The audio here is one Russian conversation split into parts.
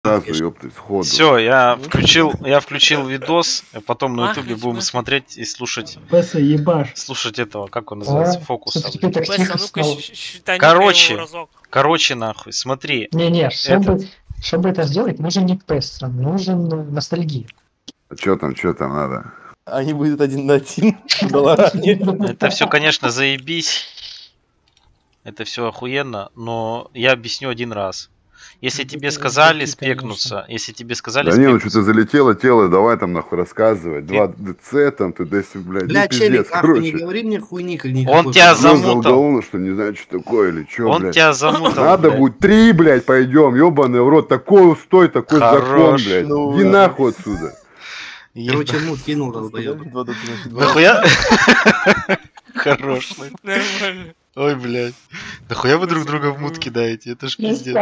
Сразу, ёпты, сходу. Все, я включил видос, а потом на ютубе будем смотреть и слушать. Песа ебашь. Слушать этого, как он называется, фокуса. Короче, нахуй, смотри. Не, чтобы это сделать, нужен не Песа, нужен ностальгия. А чё там надо? Они будут 1 на 1 долларами. Это все, конечно, заебись. Это все охуенно, но я объясню один раз. Если тебе сказали спекнуться, если тебе сказали да не, ну что-то залетело тело, давай там нахуй рассказывать. 2 ДЦ там, ты десь, блядь, бля, пиздец, короче. не говори мне хуйни, как никакой. Он тебя замутал. Что не знаю, что такое или что, Он блядь. тебя замутал, надо блядь. будет 3, блядь, пойдем, ёбаный в рот. Такой устой, такой закон, блядь. Ну, иди нахуй отсюда. Короче, мут кинул, долбоёб. Нахуя? Хорош. Нормально. Ой, блядь. Нахуя вы друг друга в мут кидаете? Это ж пиздец.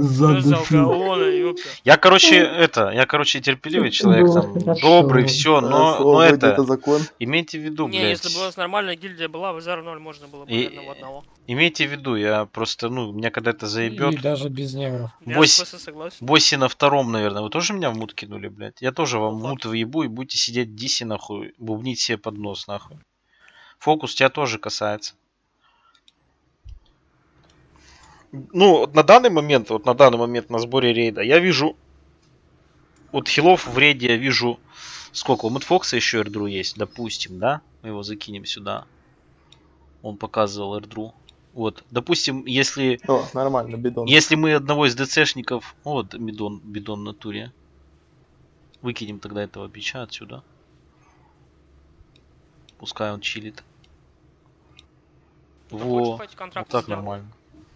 Я, короче, терпеливый человек, там, добрый, все, но это... закон. Имейте в виду, Не, блядь. если бы у нас нормальная гильдия была, в Зар 0 можно было бы одного одного. Имейте в виду, я просто, меня когда это заебет. И даже без негров. Босси на 2-м, наверное. Вы тоже меня в мут кинули, блядь? Я тоже вам в мут въебу и будете сидеть в дисе, нахуй, бубнить себе под нос, нахуй. Фокус тебя тоже касается. Ну, на данный момент на сборе рейда я вижу от хилов в рейде я вижу сколько. У Мэтфокса еще эрдру есть, допустим, да? Мы его закинем сюда. Он показывал эрдру. Вот, допустим, если... О, нормально, бидон. Если мы одного из ДЦшников... Вот, бидон в натуре. Выкинем тогда этого бича отсюда. Пускай он чилит. Вот так нормально.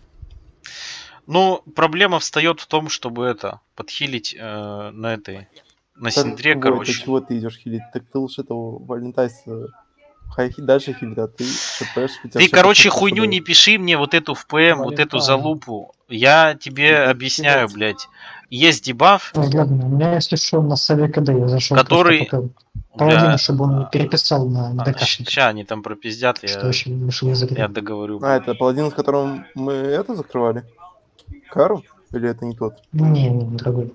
Но проблема встает в том, чтобы подхилить на синдре, короче. Ты чего ты идешь хилить? Так ты лучше этого Валентайса дальше хилит, а ты ШПшь. Ты, короче, хуйню не пиши мне вот эту в ПМ, вот эту залупу. Я тебе объясняю, блядь. Есть дебаф. Ладно, у меня, если что, на сове КД я зашел. Который... Паладину, чтобы он переписал на ДКшника. Ща они там пропиздят, я договорю. А, это паладин, с которым мы это закрывали? Кару? Или это не тот? Не, другой.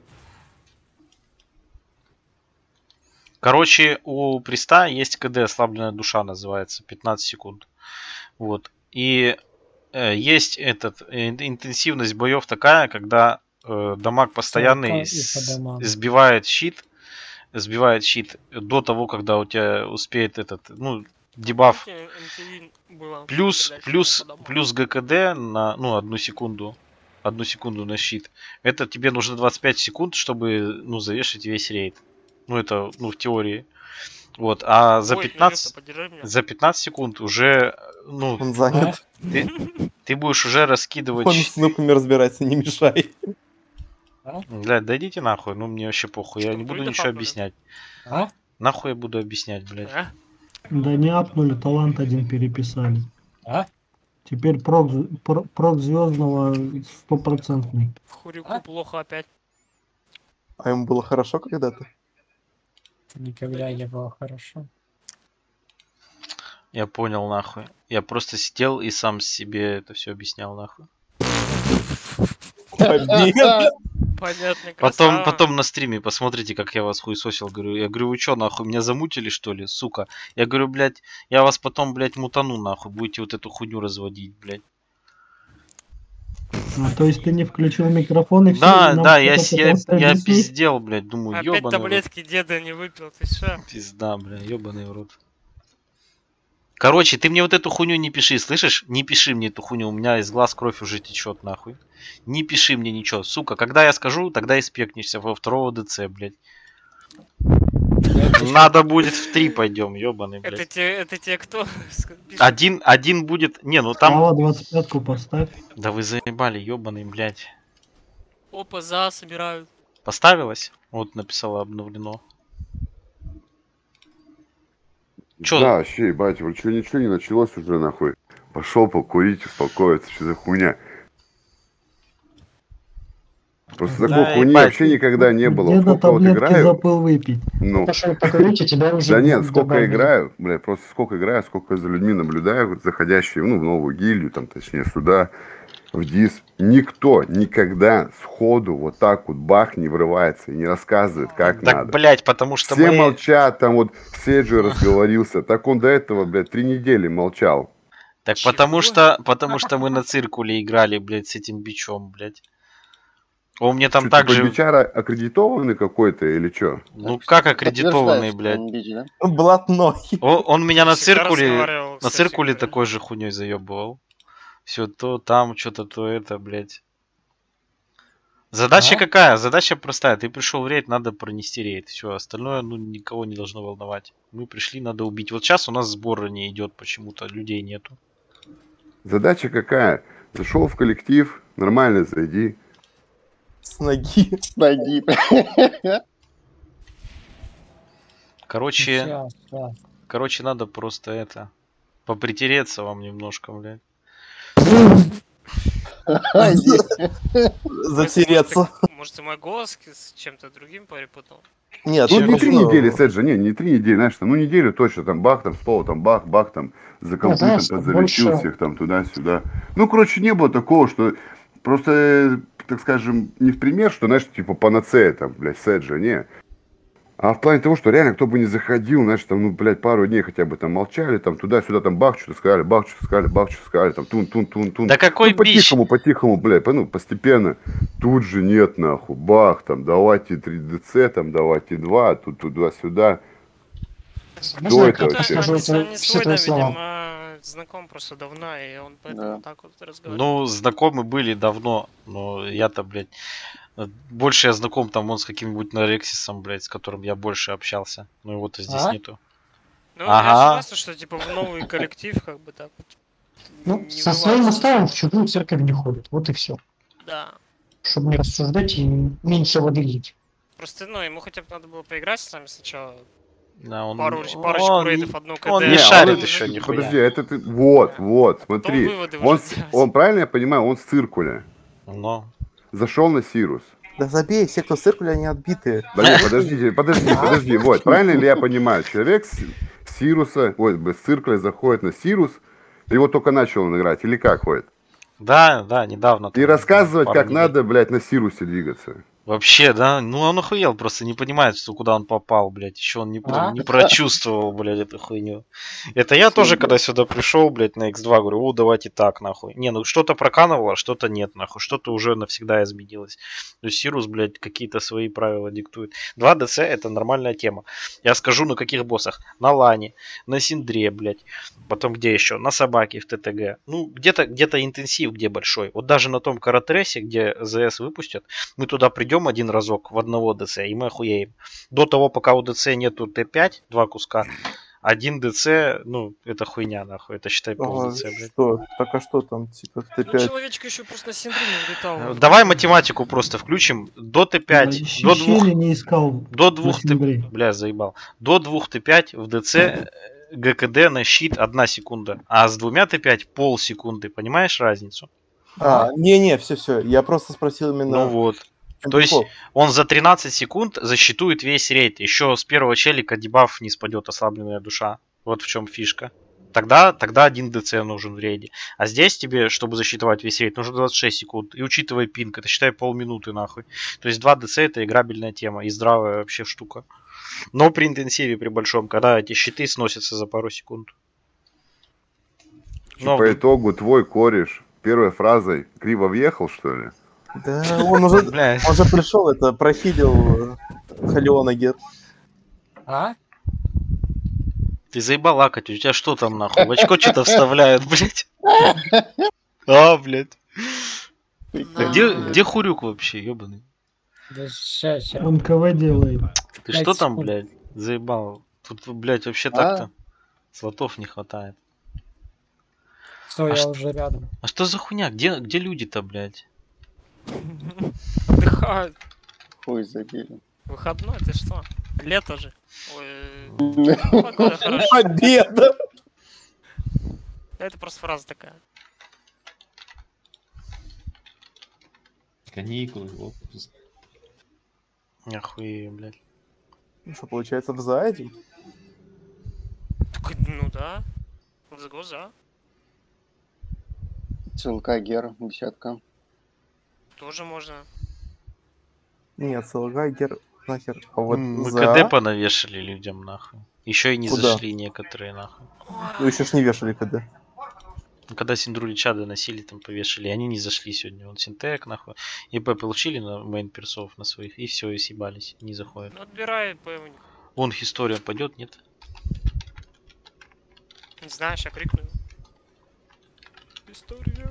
Короче, у Приста есть КД, ослабленная душа называется, 15 секунд. Вот. И есть интенсивность боев такая, когда дамаг постоянный сбивает щит до того, когда у тебя успеет дебаф. Плюс ГКД на 1 секунду. 1 секунду на щит. Это тебе нужно 25 секунд, чтобы, завершить весь рейд. Это, в теории. Вот. А за 15 секунд уже, Он занят. Ты будешь уже раскидывать... Он с кнопками разбирается, не мешай. Блядь, дойдите нахуй, мне вообще похуй. Я не буду ничего объяснять. Нахуй я буду объяснять, блядь. Да не апнули, талант 1 переписали. Теперь прок звездного 100%. Хурику плохо опять. А ему было хорошо когда-то? Никогда не было хорошо. Я понял, нахуй. Я просто сидел и сам себе это все объяснял, нахуй. Понятно, потом на стриме посмотрите, как я вас хуесосил. Я говорю, вы что, нахуй, меня замутили, что ли, сука? Я говорю, блядь, я вас потом, блядь, мутану, нахуй. Будете вот эту хуйню разводить, блядь. То есть ты не включил микрофон и все? Да, я пиздел, блядь, думаю, опять таблетки деда не выпил, ты что? Пизда, блядь, ёбаный в рот. Короче, ты мне вот эту хуйню не пиши, слышишь? Не пиши мне эту хуйню, у меня из глаз кровь уже течет, нахуй. Не пиши мне ничего, сука. Когда я скажу, тогда и спекнешься во 2 ДЦ, блядь. Надо будет в 3 пойдем, ёбаный, блядь. Это те кто? Один будет... Не, там... 25-ку поставь. Да вы заебали, ёбаный, блядь. Опа, собирают. Поставилось? Вот написала обновлено. Чё? Да, вообще, ебать, ничего не началось уже, нахуй. Пошел покурить, успокоиться, что за хуйня. Просто такой хуйни вообще никогда не было. Сколько вот играю... забыл выпить. Пошел покурить, у тебя уже... Да нет, сколько играю, блядь, просто сколько играю, сколько за людьми наблюдаю, заходящие, в новую гильдию, там, точнее, сюда. в дис никто никогда сходу вот так вот бах не врывается и не рассказывает, как Так, надо. блядь, потому что Все мы... молчат, там вот Седжи разговорился. Так он до этого, блядь, 3 недели молчал. Так Чего? потому что мы на циркуле играли, блядь, с этим бичом, блядь. Он мне там Что, также... типа бичара аккредитованный какой-то или что? Ну как аккредитованный, блядь. Блатной. Он меня на Всегда циркуле... разговаривал, На кстати циркуле говоря. такой же хуйней заебывал. Все то там, что-то то это, блядь. Задача какая? Задача простая. Ты пришел в рейд, надо пронести рейд. Все, остальное, ну, никого не должно волновать. Мы пришли, надо убить. Вот сейчас у нас сбор не идет почему-то, людей нету. Задача какая? Зашел в коллектив, нормально зайди. С ноги. С ноги. Короче, Сейчас. надо просто это... Попритереться вам немножко, блядь. Затереться. Может, и мой голос с чем-то другим перепутал? Нет, Ну, я не 3 просто- недели, Седжи, не 3 недели, знаешь, там, ну, неделю точно, там, бах, там, стол, там, бах, бах, там, за компьютером знаешь, подзалечил больше- всех, там, туда-сюда. Ну, короче, не было такого, что просто, так скажем, не в пример, что, знаешь, типа, панацея, там, блядь, Седжи, не. А в плане того, что реально, кто бы не заходил, знаешь, там, ну, блядь, пару дней хотя бы там молчали, там, туда-сюда, там, бах, что-то сказали, бах, что-то сказали, бах, что-то сказали, там, тун-тун-тун-тун. Да какой Ну, бич? по-тихому, блядь, ну, постепенно. Тут же нет, нахуй, бах, там, давайте 3 ДЦ, там, давайте 2, тут туда-сюда. Можно я это кратко вообще? скажу Он не все свой, твои да, слова? видимо, знаком просто давно, и он поэтому Да. так вот разговаривает. Ну, знакомы были давно, но я-то, блядь, больше я знаком там он с каким-нибудь Нарексисом, блядь, с которым я больше общался. Но его-то здесь А? нету. Ну, Ага. я согласен, что, типа, в новый коллектив, как бы так вот. Ну, не со своим врываться. уставом в чужую церковь не ходит. Вот и все. Да. Чтобы не рассуждать и меньше воды лить. Просто, ну, ему хотя бы надо было поиграть с нами сначала. Да, он, Парочку он рейдов, одну КД. он не Не, шарит он- еще нихуя. Подожди, это ты, вот, смотри. выводы Он, уже делать. он, правильно я понимаю, он с циркуля. Но. Зашел на Сирус. Да забей, все, кто с циркуля, они отбитые. Да нет, подожди, вот, правильно ли я понимаю, человек с Сируса, ой, с циркуля заходит на Сирус, и вот только начал он играть, или как ходит? Да, недавно. И там, рассказывать, пару как недель. надо, блядь, на Сирусе двигаться. Вообще, да? Ну он охуел, просто не понимает, что куда он попал, блядь. Еще он не прочувствовал, блядь, эту хуйню. Это я тоже, когда сюда пришел, блядь, на X2, говорю, о, давайте так, нахуй. Не, ну что-то проканывало, что-то нет, нахуй. Что-то уже навсегда изменилось. То есть Сирус, блядь, какие-то свои правила диктует. 2 ДЦ это нормальная тема. Я скажу, на каких боссах. На Лане, на Синдре, блядь. Потом где еще? На Собаке в ТТГ. Ну, где-то интенсив, где большой. Вот даже на том Каратресе, где ЗС выпустят, мы туда придем один разок в одного ДЦ, и мы охуеем. До того, пока у ДЦ нету Т5, 2 куска, один ДЦ, ну, это хуйня, нахуй. Это считай пол ДЦ, блядь. Что? Так а что там, типа, Ну, Т5? человечек еще просто на синдроме улетал. Давай математику просто включим. До Т5, до 2... не искал. До 2 Т... Синдре. Бля, заебал. До 2 Т5 в ДЦ ГКД на щит 1 секунда. А с 2 Т5 полсекунды. Понимаешь разницу? Не, все, я просто спросил именно... Ну вот. То есть он за 13 секунд засчитует весь рейд. Еще с первого челика дебаф не спадет, ослабленная душа. Вот в чем фишка. Тогда 1 ДЦ нужен в рейде. А здесь тебе, чтобы засчитывать весь рейд, нужно 26 секунд. И учитывая пинг, это считай полминуты нахуй. То есть 2 ДЦ это играбельная тема и здравая вообще штука. Но при интенсиве, при большом, когда эти щиты сносятся за пару секунд. Но... По итогу твой кореш первой фразой криво въехал, что ли? Да, он уже пришел, это прохилил Халиона Гет. А? Ты заебал лакать, у тебя что там нахуй? В очко что-то вставляют, блядь. А, блядь. Где Хурюк вообще, ебаный? Да сейчас. Он КВ делает. Ты 5 что там, секунд. блядь, заебал? Тут, блядь, вообще так-то слотов не хватает. Все, я уже рядом. А что за хуйня? Где люди-то, блядь? Отдыхают. Хуй забили. Выходной, ты что? Лето же. Ой, погода хорошая. Победа! Это просто фраза такая. Каникулы, отпуск. Охуеть, блядь. Ну что, получается, в заде? Так, ну да. В глаза. ЦЛК Гер, десятка. Тоже можно. Нет, ЦЛК Гер нахер. А вот Мы за... КД понавешали людям, нахуй. Еще и не Куда? зашли некоторые, нахуй. Ну еще ж не вешали КД. Ну, когда Синдрули чады носили, там повешали, они не зашли сегодня. Вот Синтек, нахуй. ИП получили на мейн персов на своих, и все, и съебались, не заходят. Ну, отбирай П у них. Вон Хисторион пойдет, нет? Не знаю, сейчас крикну. История.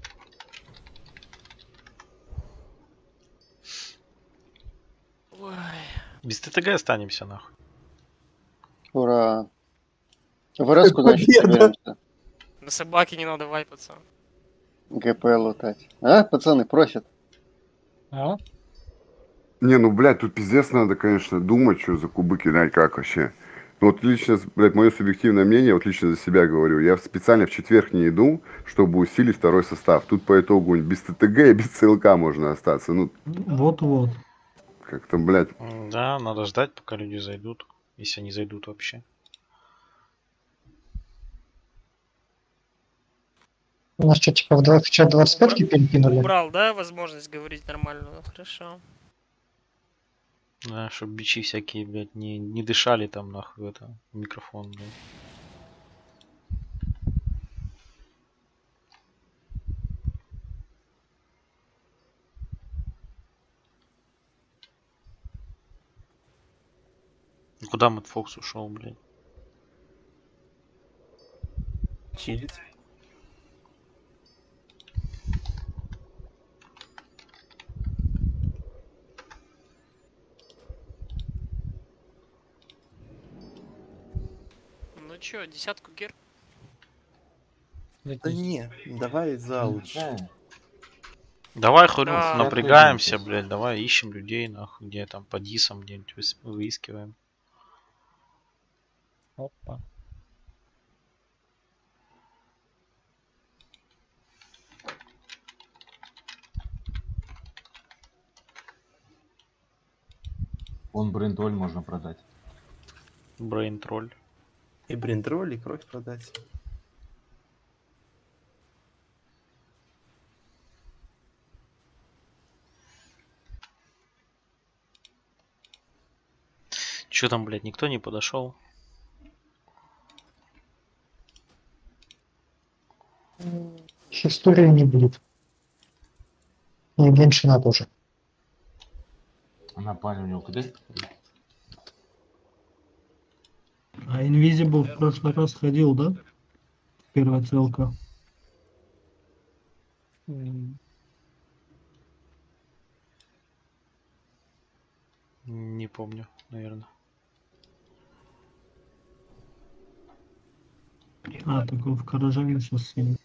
Ой. Без ТТГ останемся, нахуй. Ура. В РС куда еще Победа. соберемся? На собаке не надо вайпаться. ГП лутать. А, пацаны, просят. А? Не, ну, блядь, тут пиздец надо, конечно, думать, что за кубы кидать, как вообще. Ну, вот лично, блядь, мое субъективное мнение, вот лично за себя говорю, я специально в четверг не иду, чтобы усилить второй состав. Тут по итогу без ТТГ и без ЦЛК можно остаться. Ну, Вот-вот. как-то, блядь. Да, надо ждать, пока люди зайдут. Если они зайдут вообще. У нас что, типа в чат 25 перекинули? Убрал, да, возможность говорить нормально? Ну, хорошо. Да, чтобы бичи всякие, блядь, не дышали там, нахуй, это, микрофон, блядь. Куда Мэтт Фокс ушел, блядь? Чилить. Ну чё, десятку гер? Да не, давай за лучше. Давай, Хорюк, Да. напрягаемся, блядь, давай ищем людей, нахуй, где там по дисам где-нибудь выискиваем. Опа. Он брендоль можно продать. Брейн тролль. И бриндроль, и кровь продать. Чё там, блядь, никто не подошел? Истории не будет. И Геншина тоже. На пале у него куда? А Invisible в прошлый раз ходил, да? Первая целка. Не помню, наверное. А, так он в Каражане сейчас сидит.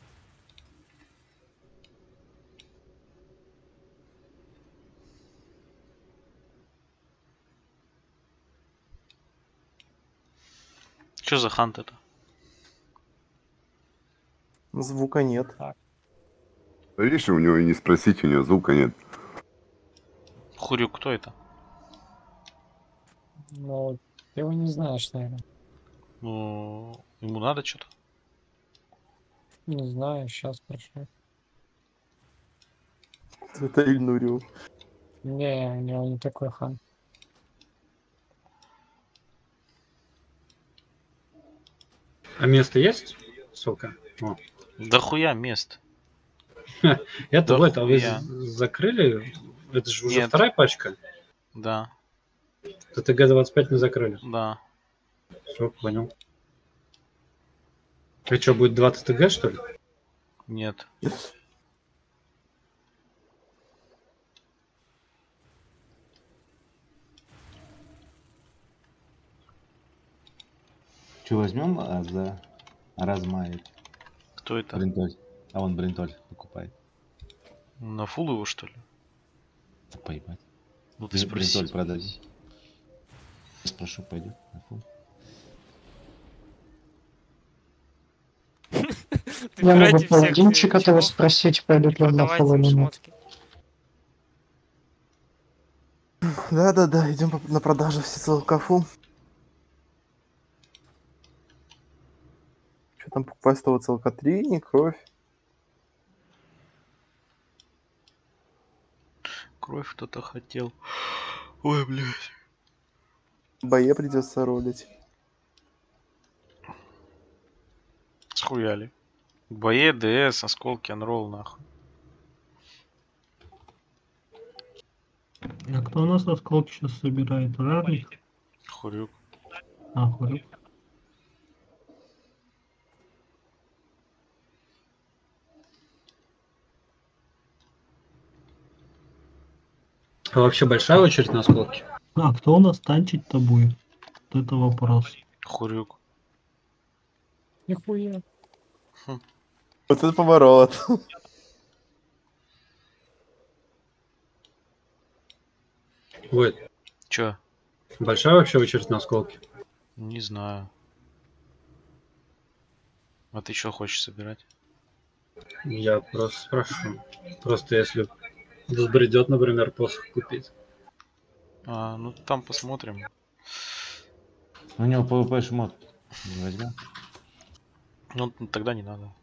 Чё за хант это? Звука нет. Видишь, у него и не спросить, у него звука нет. Хурюк, кто это? Ну, ты его не знаешь, наверное. Ну, ему надо что-то. Не знаю, сейчас прошу. Это Ильнурио. Не, у него не такой хан. А место есть? Сука. О. Да хуя мест. Это Да вот, а вы хуя. закрыли? Это же уже Нет. вторая пачка? Да, ТТГ-25 не закрыли. да. Все, понял. А что, будет 2 ТТГ, что ли? Нет. Че возьмем за размает? Кто это? Брентоль. А он брентоль покупает. На фул его, что ли? Поебать. Ну ты спроси. Брентоль продать. Спрошу, пойдет на фул. Я могу Выбирайте всех, паладинчика того чуваков, спросить, пойдут ли он на продавайте фол им или нет. шмотки. Да-да-да, идем на продажу все целкафу. Что там покупать с того целка 3, не кровь. Кровь кто-то хотел. Ой, блядь. Бое придется ролить. Схуяли. Бое, ДС, осколки, анролл, нахуй. А кто у нас осколки сейчас собирает? Рарник? Хурюк. А, Хурюк. А вообще большая очередь на осколки? А, кто у нас танчить-то будет? Вот это вопрос. Хурюк. Нихуя. Вот это поворот. Ой, Чё? большая вообще очередь на осколки? Не знаю. А ты что хочешь собирать? Я просто спрашиваю. Просто если взбредет, например, посох купить. А, ну там посмотрим. У него PvP шмот. Не возьмем? Ну тогда не надо.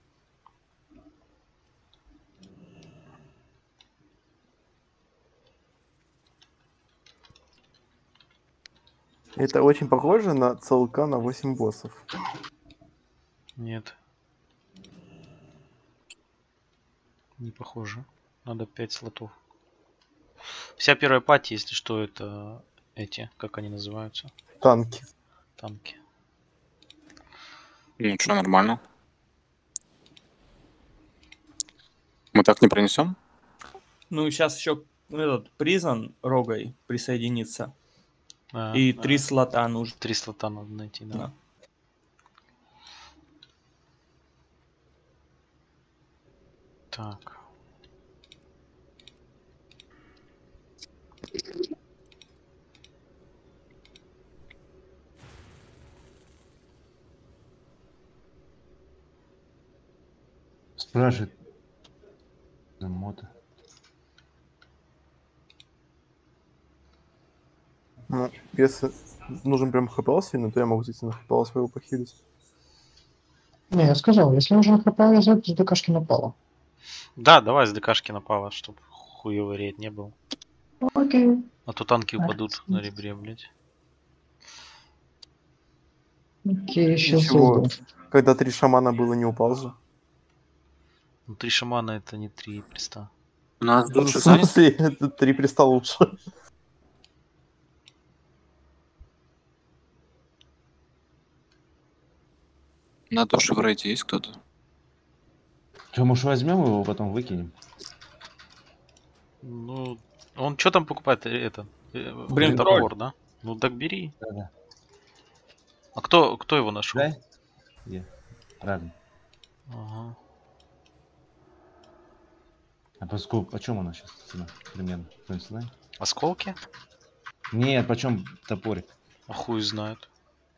Это очень похоже на ЦЛК на 8 боссов. Нет. Не похоже. Надо 5 слотов. Вся первая пати, если что, это эти, как они называются? Танки. Танки. Ну что, нормально. Мы так не пронесем? Ну, сейчас еще этот Призон Рогой присоединится. А, И 3 слота нужно. 3 слота надо найти, да. Да. Так. Спрашивает. Мото. Ну, если нужен прям ХПЛ сильно, то я могу зайти на ХПЛ своего похилить. Не, я сказал, если нужно ХП взять, с ДКшки напало. Да, давай с ДКшки напало, чтоб хуёвый рейд не был. Окей. А то танки упадут на ребре, блять. Окей, сейчас Ничего, зайду. когда 3 шамана было, не упал же. Ну 3 шамана это не 3 приста. У нас В лучше занят. смысле, это 3 приста лучше. На душе в рейде есть кто-то? Че, может возьмем его, потом выкинем? Ну, он что там покупает? Это? Блин, топор, да? Ну так бери. Да-да. А кто его нашел? Да? Я. Правильно. Ага. А поскольку, почем она сейчас цена? Примерно. Кто-нибудь знает? Осколки? Нет, почем топорик? А хуй знает.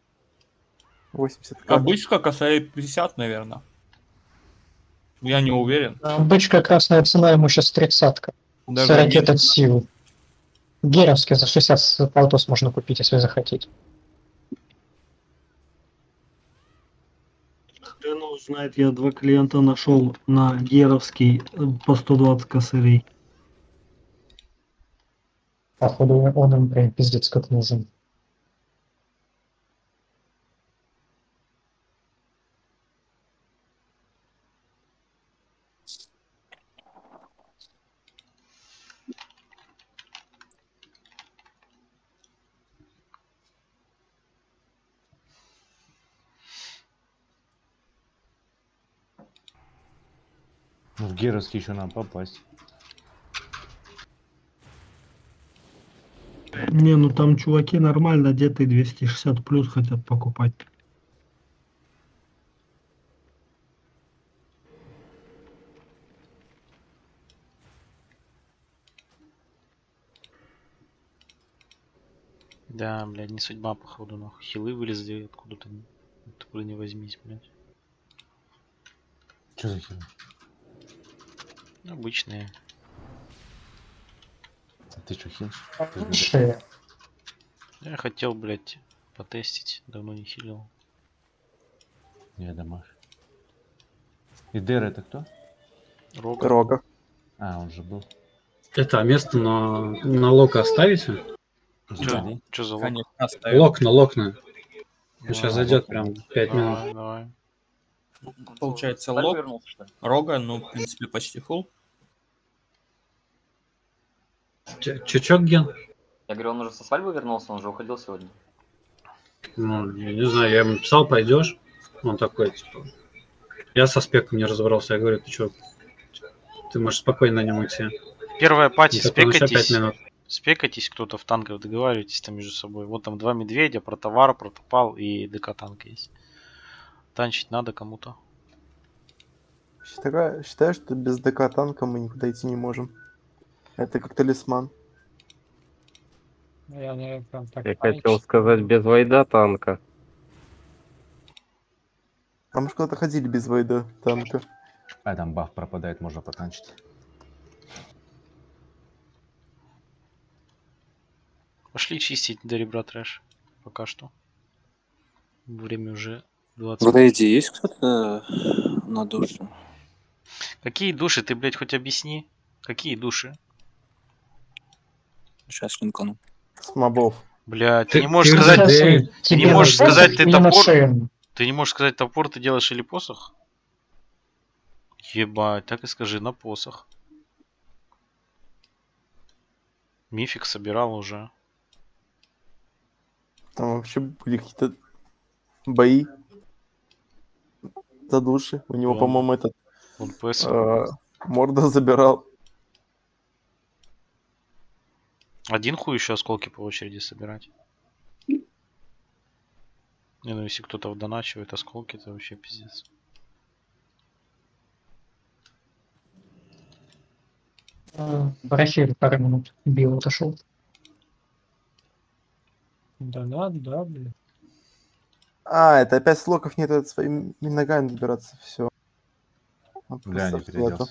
80 Обычка касает 50, наверное. Я не уверен. Бычка красная цена ему сейчас 30-ка. Даже 40 один. от силы. Геровский за 60 с полтос можно купить, если захотите. Хрен его знает, я 2 клиента нашел на Геровский по 120 косарей. Походу он им прям пиздец как нужен. Ну, в Геровский еще надо попасть. Не, ну там чуваки нормально одетые 260 плюс хотят покупать. Да, блядь, не судьба, походу, нахуй. Хилы вылезли откуда-то. Откуда не возьмись, блядь. Че за хер? Обычные. А ты что, хилишь? Шея. Я хотел, блядь, потестить. Давно не хилил. Я домаш. И Дэр это кто? Рога. Рога. А, он же был. Это место на лока оставите? Что за лок? Конечно, оставим. Локна. Сейчас зайдет прям 5 минут. Давай. Получается, лог, рога, ну, в принципе, почти фулл. Чучок, Ген? Я говорю, он уже со свадьбы вернулся, он уже уходил сегодня. Ну, я не знаю, я ему писал, пойдешь? Он такой, типа... Я со спеком не разобрался, я говорю, ты что? Ты можешь спокойно на нем идти. Первая пати, Так, спекайтесь. 5 минут. Спекайтесь кто-то в танках, договаривайтесь там между собой. Вот там 2 медведя, протовар, протопал и ДК танк есть. Танчить надо кому-то. Считаю, что без ДК танка мы никуда идти не можем. Это как талисман. Я не прям так Я хотел сказать, без войда танка. А мы же куда-то ходили без войда танка. А там баф пропадает, можно потанчить. Пошли чистить до ребра трэш. Пока что. Время уже 20. В рейде есть кто-то на душе? Какие души? Ты, блядь, хоть объясни. Какие души? Сейчас линкану. С мобов. Блядь, ты не можешь сказать... Ты не можешь сказать, ты топор... Ты не можешь сказать топор, ты делаешь или посох? Ебать, так и скажи, на посох. Мифик собирал уже. Там вообще были какие-то бои за души. У него, по-моему, этот Морда забирал. Один хуй еще осколки по очереди собирать. Не, ну если кто-то вдоначивает осколки, это вообще пиздец. Брахель пару минут бил, отошел. Да, блин. А, это опять слоков нет, это своими ногами добираться, все. Бля, не перейдется.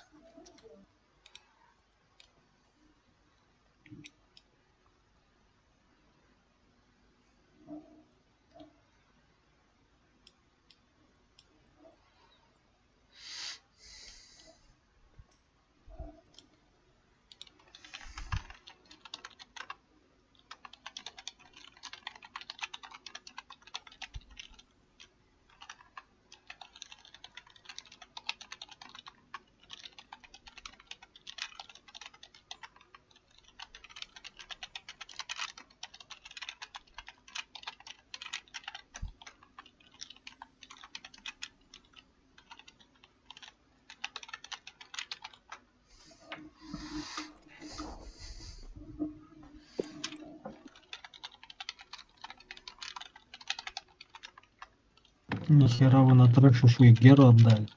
Нихера вы на трэше Шуигеру отдали.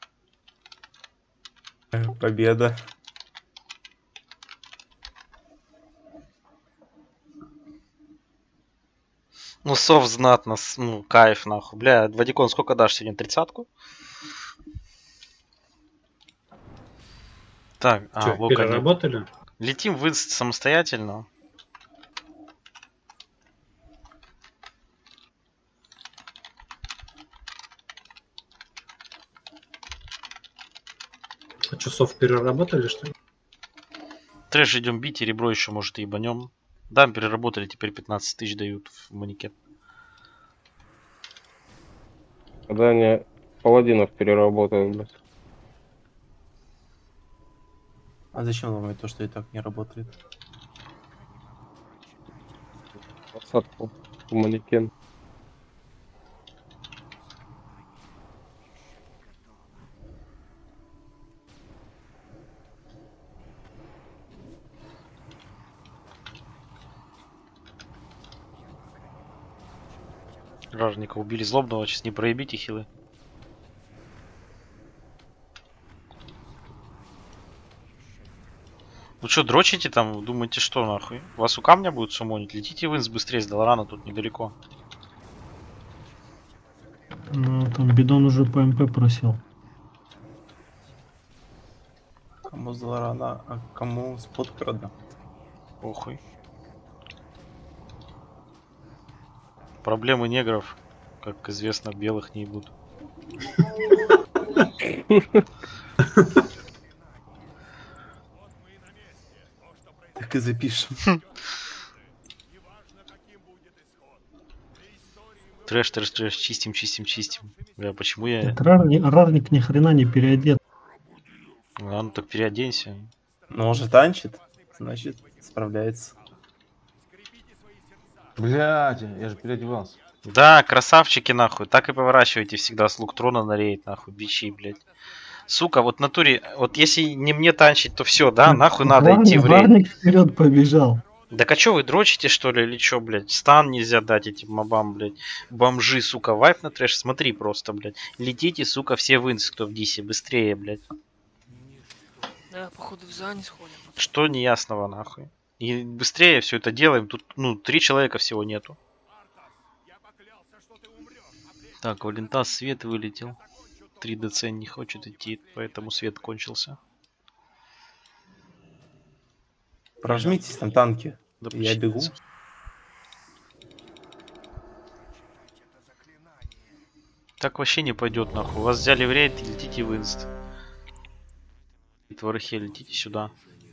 Победа. Ну, сов знатно, ну, кайф, нахуй. Бля, Вадикон, сколько дашь сегодня? 30-ку? Так, Чё, переработали? Летим в инст самостоятельно. А часов переработали, что ли? Трэш идем бить, и ребро еще может и ебанем. Да, переработали, теперь 15 тысяч дают в манекен. Когда они паладинов переработают, блядь. А зачем ломать то, что и так не работает? Посадку в манекен. Ражника убили злобного, сейчас не проебите хилы. Ну что, дрочите там, думаете, что нахуй? Вас у камня будут сумонить? Летите в инс быстрее, с Долорана тут недалеко. Ну, там бидон уже по МП просил. Кому Злорана, а кому Споткрада? Похуй. Проблемы негров, как известно, белых не ебут. Так и запишем. Трэш, чистим. Бля, почему я... Так Рарник ни хрена не переодет. Ладно, так переоденься. Ну, он же танчит, значит, справляется. Блядь, я же переодевался. Да, красавчики, нахуй. Так и поворачивайте всегда слуг трона на рейд, нахуй, бичи, блядь. Сука, вот в натуре, вот если не мне танчить, то все, да, нахуй надо идти в рейд. Рарник вперед побежал. Да а чё вы дрочите, что ли, или чё, блядь? Стан нельзя дать этим мобам, блядь. Бомжи, сука, вайп на трэш, смотри просто, блядь. Летите, сука, все в инс, кто в дисе, быстрее, блядь. Да, походу в зане сходим. Что неясного, нахуй. И быстрее все это делаем, тут, 3 человека всего нету. Так, Валентас свет вылетел. 3 ДЦ не хочет идти, поэтому свет кончился. Прожмитесь там танки. Да Я бегу. Так вообще не пойдет, нахуй. Вас взяли в рейд, летите в инст. Творохи, летите сюда.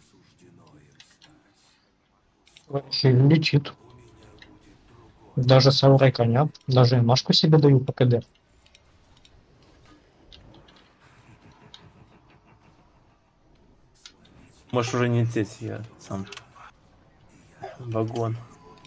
Летит. Даже самурай коня, даже машку себе даю по КД. Можешь уже не лететь, я сам. Вагон.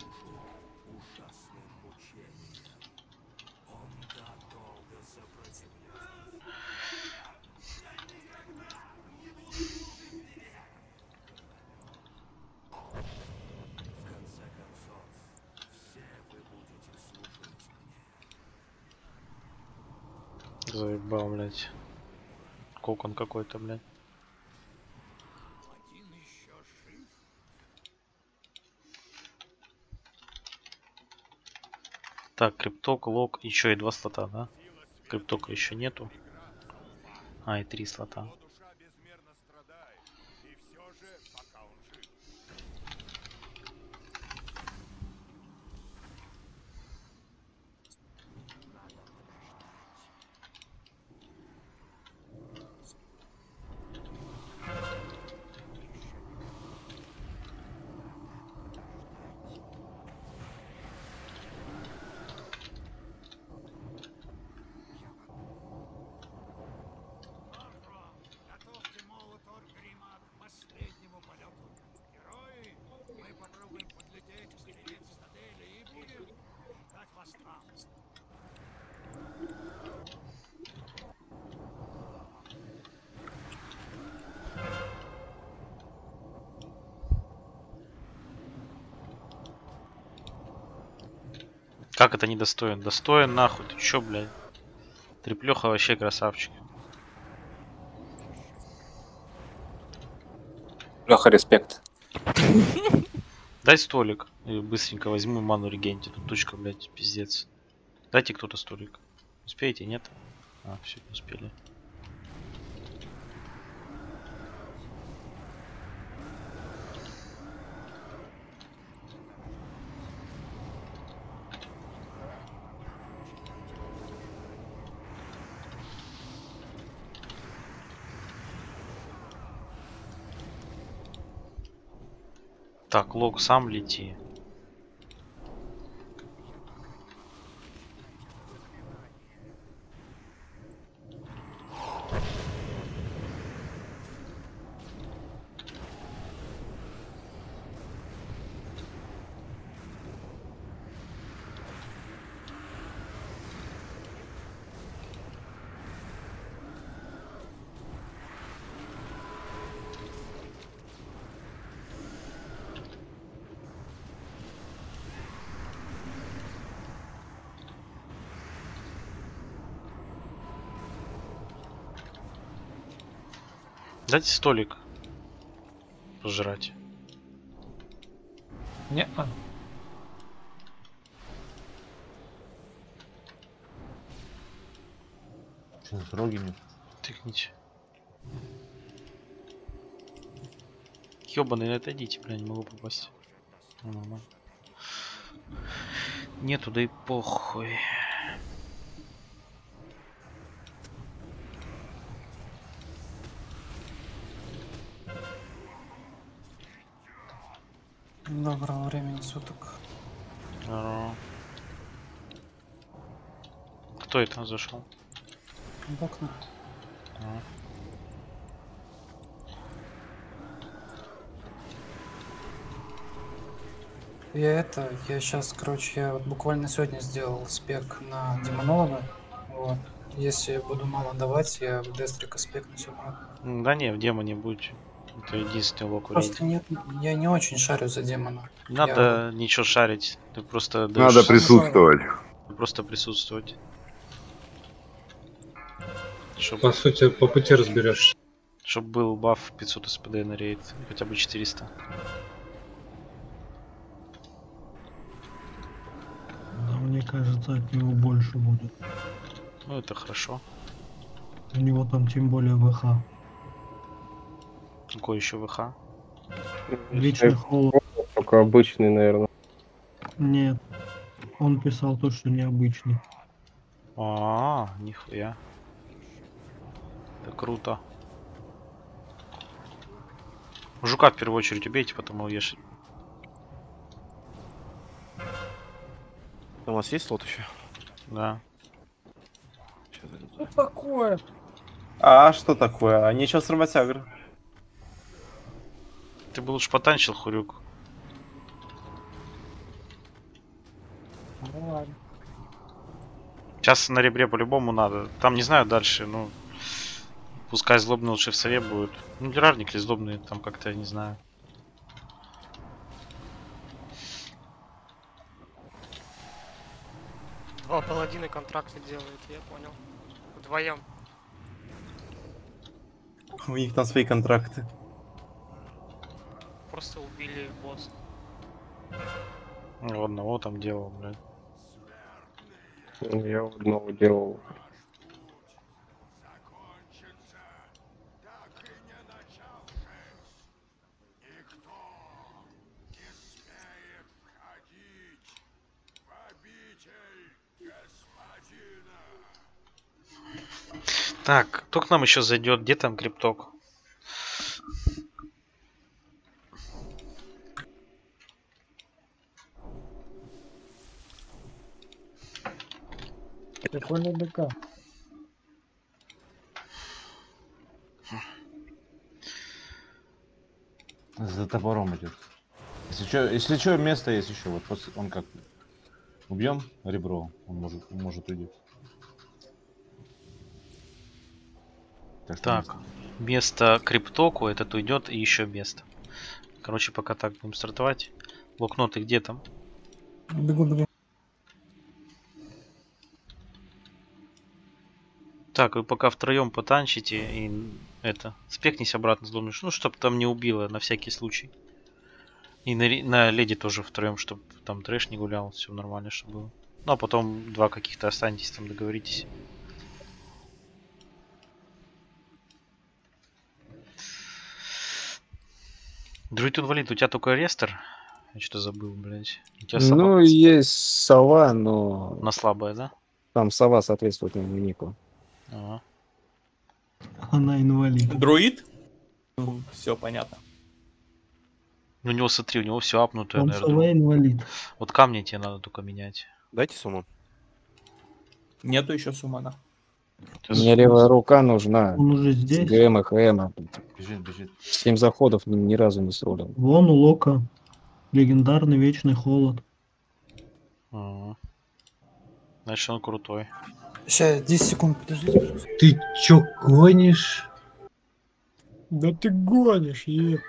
Заебал, блядь. Кокон какой-то, блядь. Так, крипток, лог, еще и 2 слота, да? Криптока еще нету. А, и 3 слота. Как это недостоин? Достоин нахуй, ты чё, блядь? Треплёха вообще красавчик. Леха, респект. Дай столик. И быстренько возьму ману регенте. Тут тучка, блядь, пиздец. Дайте кто-то столик. Успеете, нет? А, все, не успели. Так, лог, сам лети. Дайте столик пожрать. Не-а. Что, с рогами? Тыкните. Ёбаный, отойдите, бля, не могу попасть. Нету, да и похуй. Доброго времени суток. Кто это зашел? В окна. Я сейчас, короче, я вот буквально сегодня сделал спек на демонолога. Вот. Если буду мало давать, я в Дестрика спекнусь обратно. Да не, в демоне будь. Это единственный лок. Просто нет, я не очень шарю за демона. Не надо ничего шарить. Ты просто Надо присутствовать. Просто присутствовать. По сути, по пути разберешься. Чтоб был баф 500 СПД на рейд, хотя бы 400. Да, мне кажется, от него больше будет. Ну это хорошо. У него там тем более ВХ. Какой еще ВХ? Личный холод. Только обычный, наверное. Нет. Он писал то, что необычный. Нихуя. Это круто. Жука в первую очередь убейте, потом его вешать. У вас есть слот еще? Да. Что такое? А что такое? А нечего срывать агро. Ты бы лучше потанчил, Хурюк. Ну ладно. Сейчас на ребре по-любому надо. Там не знаю дальше, ну. Пускай злобный лучше в сове будет. Ну, дерарник или злобный, там как-то, я не знаю. Два паладина контракты делают, я понял. Вдвоем. У них там свои контракты. Просто убили босса. Ну, одного там делал, блядь. Я одного делал. Так, кто к нам еще зайдет? Где там крипток? Прикольный ДК. За топором идет. Если что, место есть еще. Вот после, он как убьем ребро, он может уйти. Так, место криптоку этот уйдет и еще место. Короче, пока так будем стартовать. Блокноты где там? Бегу. Так, вы пока втроем потанчите и это, спекнись обратно злобный, ну, чтоб там не убило, на всякий случай. И на леди тоже втроем, чтобы там трэш не гулял, все нормально, чтобы было. Ну, а потом два каких-то останетесь, там договоритесь. Друид инвалид, у тебя только рестер? Я что-то забыл, блядь. У тебя сова? Ну, есть сова, но... Она слабая, да? Там сова соответствует моему нику. Ага. Она инвалид. Друид? Все понятно. У него, смотри, у него все апнутое, Он наверное. сова инвалид. Вот камни тебе надо только менять. Дайте сумму. Нету еще суммана. Мне левая рука нужна. Он уже здесь? С ГМ и ХМ. Бежит. 7 заходов ни разу не срулил. Вон у Лока. Легендарный вечный холод. Значит, он крутой. Сейчас, 10 секунд, подождите, пожалуйста. Ты чё гонишь? Да ты гонишь,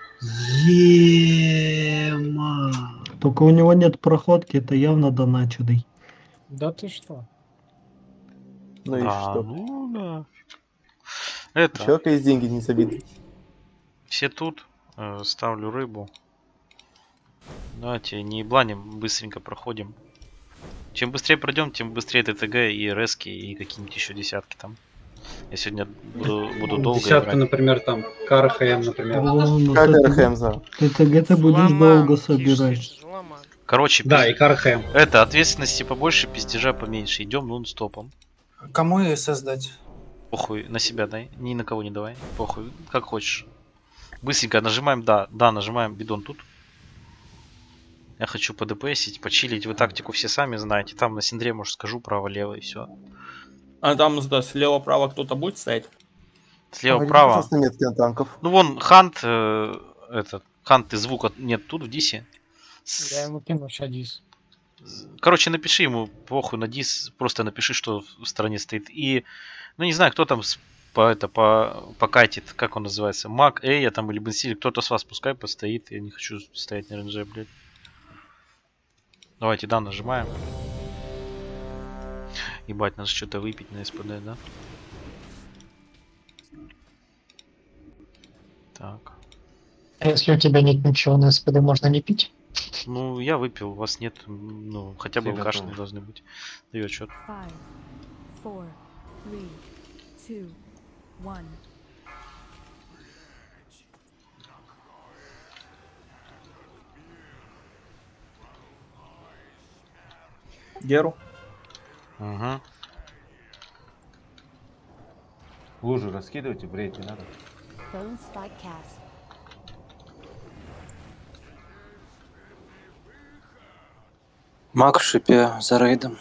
Ема. Только у него нет проходки, это явно доначатый. Да ты что? Ну и что? Ну да. Это. Человека есть деньги, не забит. Все тут. Ставлю рыбу. Давайте не ебланим, быстренько проходим. Чем быстрее пройдем, тем быстрее ТТГ и рески и какие-нибудь еще десятки там. Я сегодня буду долго Десятка, играть. например, там, КРХМ, например. Как РХМ за? ТТГ ты будешь долго собирать. Короче, Да, и КРХМ. Это, ответственности побольше, пиздежа поменьше. Идем нон-стопом. Кому ее создать? Похуй, на себя дай. Ни на кого не давай. Похуй, как хочешь. Быстренько нажимаем, да, нажимаем бидон тут. Я хочу подпсить, почилить. Вы тактику все сами знаете. Там на синдре, может, скажу право-лево и все. А там слева-право кто-то будет стоять? Слева-право. Пожалуйста, метки на танков. Ну вон Хант, Хант и звука нет тут в дисе. Я ему кину сейчас дис. Короче, напиши ему похуй на дис, просто напиши, что в стороне стоит. И, ну не знаю, кто там покатит, как он называется, Мак, Эя там или Бенсиль, кто-то с вас пускай постоит, я не хочу стоять на ренже, блядь. Давайте, да, нажимаем. Ебать, надо что-то выпить на СПД, да? Так. А если у тебя нет ничего на СПД, можно не пить? Ну, я выпил, у вас нет, ну, хотя бы алкашные должны быть. Дает счет. 5, 4, 3, 2, 1. Геру. Угу. Лужу раскидывайте, бреять не надо. Bone spike cast. Маг в шипе за рейдом.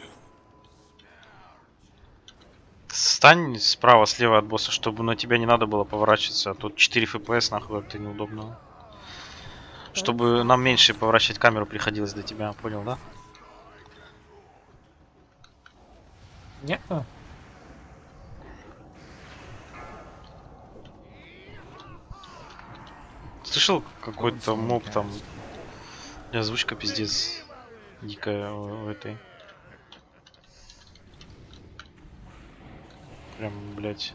Стань справа-слева от босса, чтобы на тебя не надо было поворачиваться. А тут 4 FPS, нахуй, это неудобно. Чтобы нам меньше поворачивать камеру приходилось до тебя, понял, да? Нет. Слышал, какой-то моб там. Озвучка пиздец дикая у этой. Прям, блять.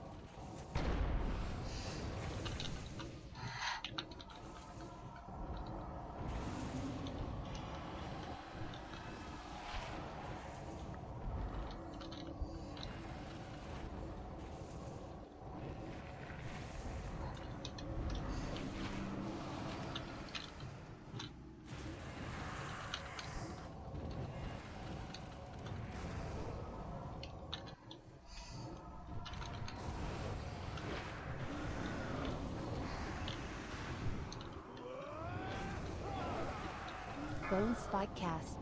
Bone spike cast.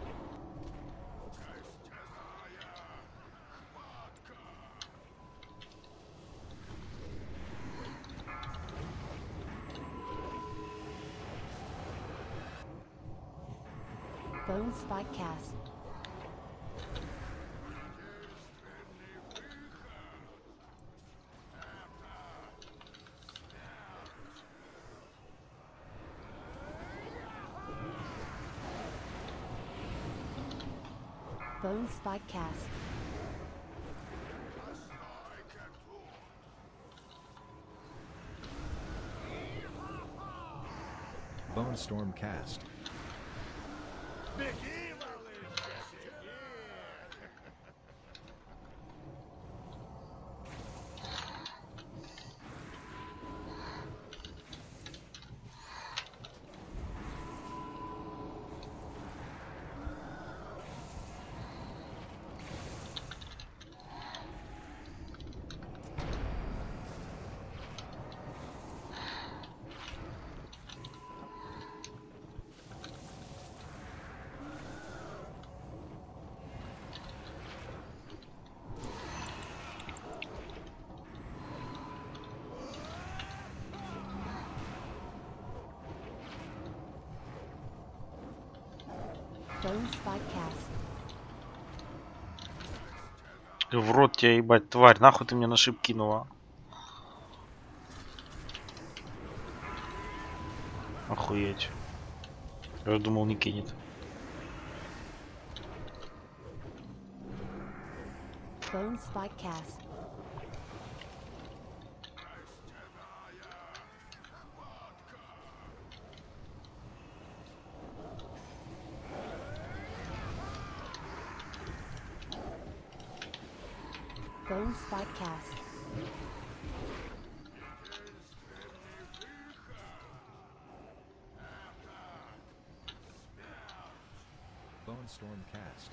Bone spike cast. Bone spike cast. Bone storm cast. Bone spike cast. В рот тебя, ебать, тварь, нахуй ты мне на шип кинула. Охуеть. Я думал, не кинет. Bone spike cast. Bone spike cast. Bone storm cast.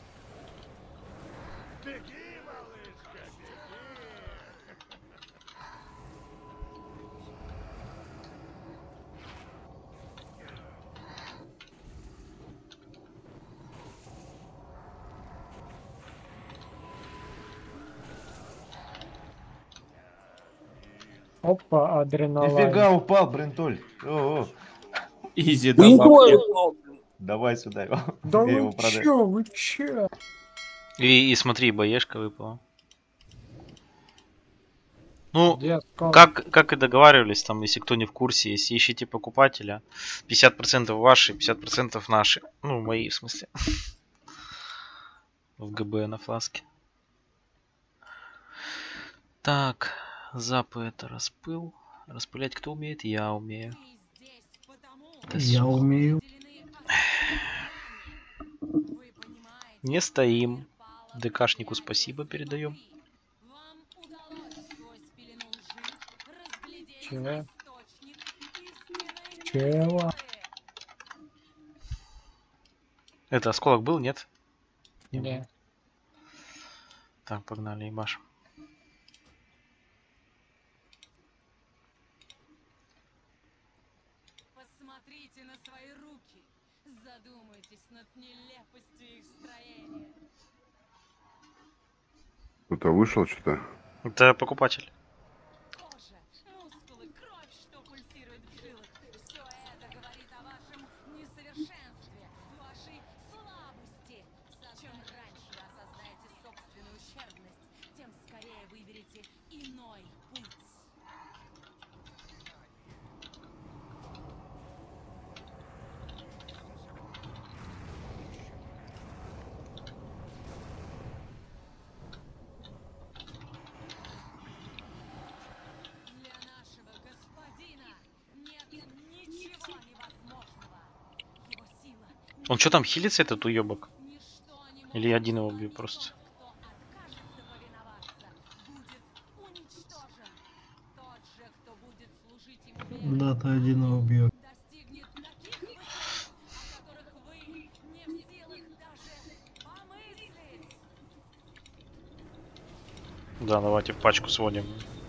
Опа, адреналин. Нифига упал, Брентоль. О-о. Изи, Давай сюда его. Да Я вы его продаю. чё, вы чё? И смотри, боешка выпала. Ну, Где сколько? как и договаривались, там, если кто не в курсе, если ищете покупателя, 50% ваши, 50% наши. Ну, мои, в смысле. В ГБ на фласке. Так, запы это распыл. Распылять кто умеет? Я умею. Да Я сука. умею. Не стоим. ДКшнику спасибо передаем. Чего? Чего? Это осколок был, нет? Не. Так, погнали, ебашим. Посмотрите на свои руки. Задумайтесь над нелепостью их строения. Кто-то вышел что-то. Это покупатель. Мускулы, кровь, что пульсирует в жилах. Все это говорит о вашем несовершенстве, вашей слабости. Чем раньше вы осознаете собственную ущербность, тем скорее выберете иной путь. Для нашего господина нет ничего невозможного. Его сила Он что там хилится, этот уебок? Или я один его бью просто? откажется повиноваться, будет уничтожен. Тот же, кто будет служить ему Да, ты один его убьет. достигнет таких высот, о которых вы не в силах даже помыслить. Да, давайте пачку сводим.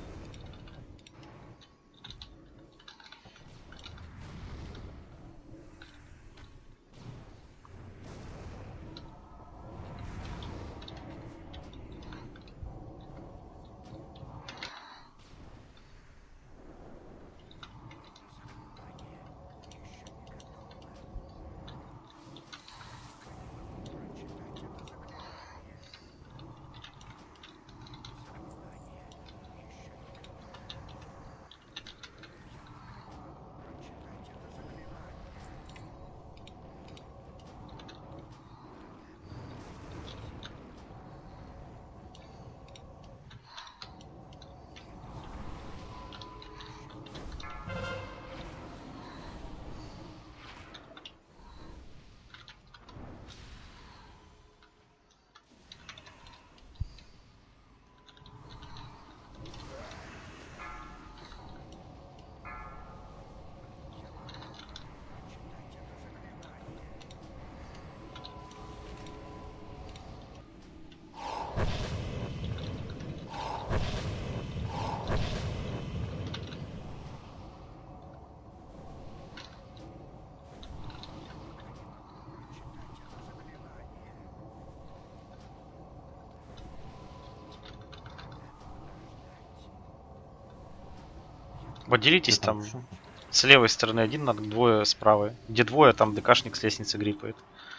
Поделитесь там. С левой стороны один, двое с правой. Где двое, там ДКшник с лестницы гриппает.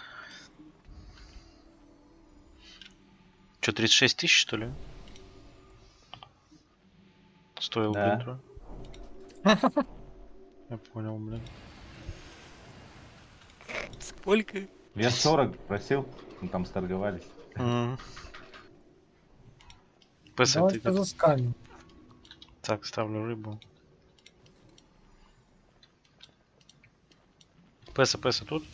Че, 36 тысяч, что ли? Стоил, Да. блин, Я понял, блин. Сколько? Я 40 просил, мы там сторговались. Пэс, Давай ты... засканим. Так, ставлю рыбу. Пэса тут?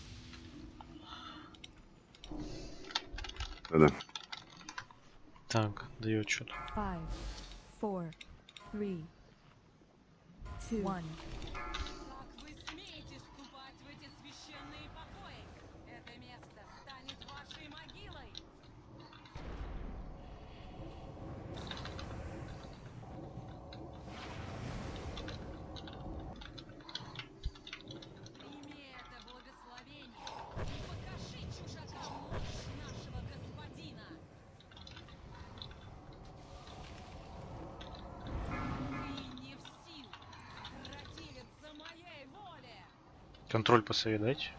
Да-да. Так, дает что-то. 5, 4, 3, 2, 1. Как вы смеете вступать в эти священные покои? Это место станет вашей могилой. Прими это благословение и покажи чужакам мощь нашего господина. Ты не в Контроль по сове дайте.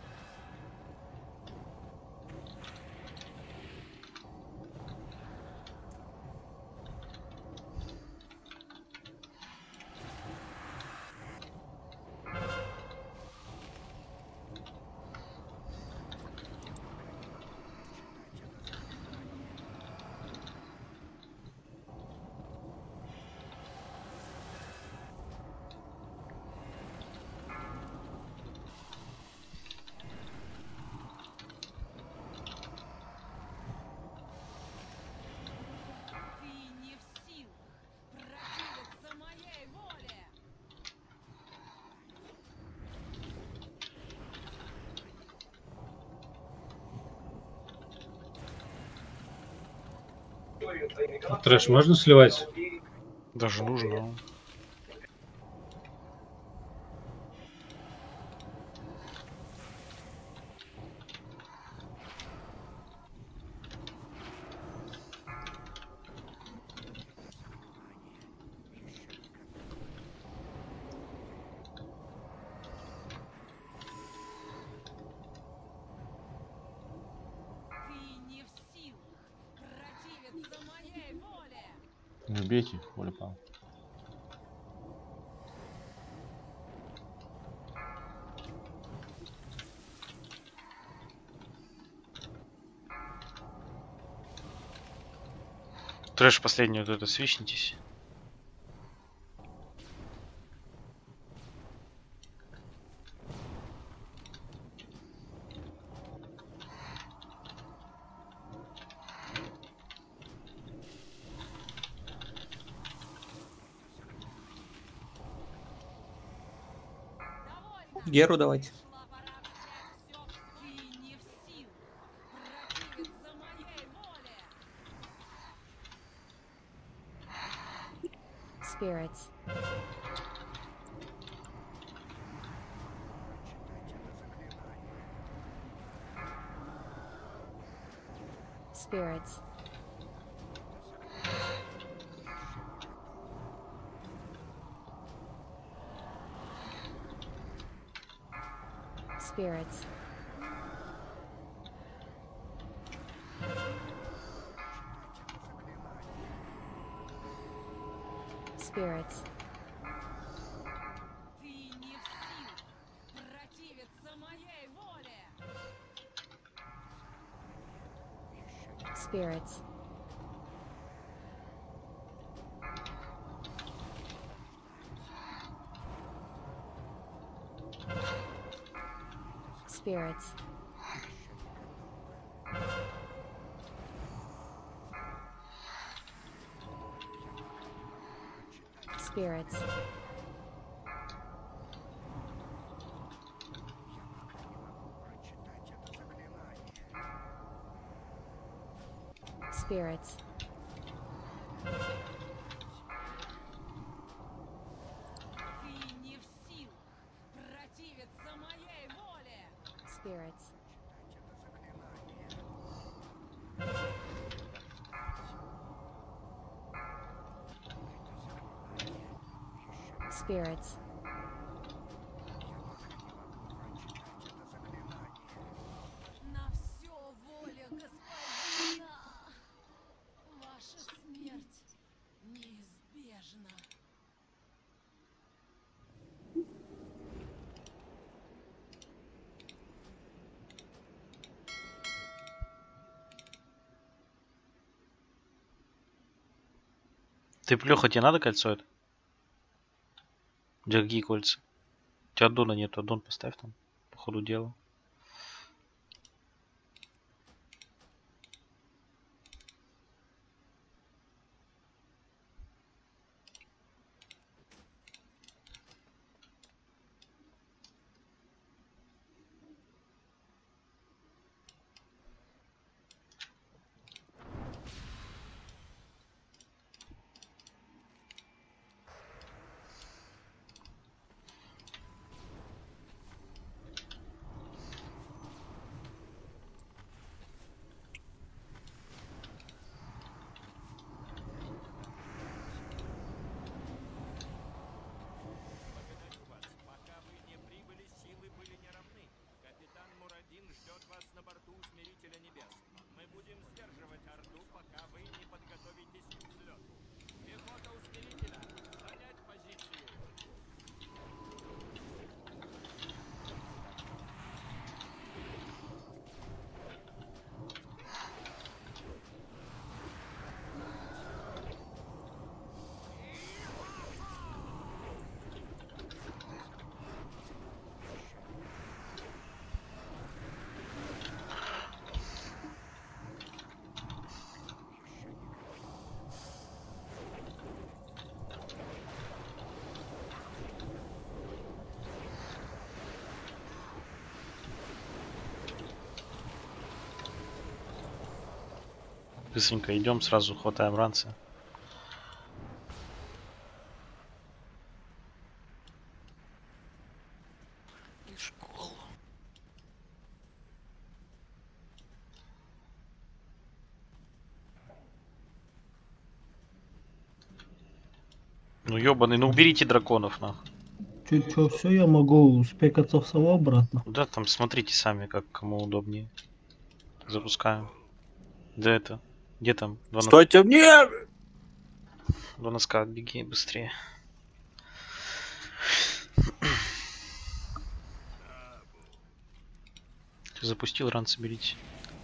Ты не в силах противиться моей воле. Трэш можно сливать? Даже нужно. Ты не в силах противиться моей воле. Не убейте, Оля пал. Трэш последний вот это свищнитесь. Геру давайте. Ты не в силах противиться моей воле. Spirits. Spirits. Spirits. Spirits. Ты не в силах противиться моей воле. Spirits. Spirits. Spirits. Spirits. Ты не в силах противиться моей воле. Spirits. Spirits. На все воля господина. Ваша смерть неизбежна. Ты, Плёха, тебе надо кольцо это? Какие кольца? У тебя аддона нет, аддон поставь там, по ходу дела. Быстренько идем, сразу хватаем ранцы. Ну ёбаный, ну уберите драконов, нахуй. Чё, все, я могу спекаться в сову обратно. Да, там смотрите сами, как кому удобнее. Запускаем. Да это. Где там? Стойте мне! Два носка, беги быстрее. Ты запустил, ран соберите.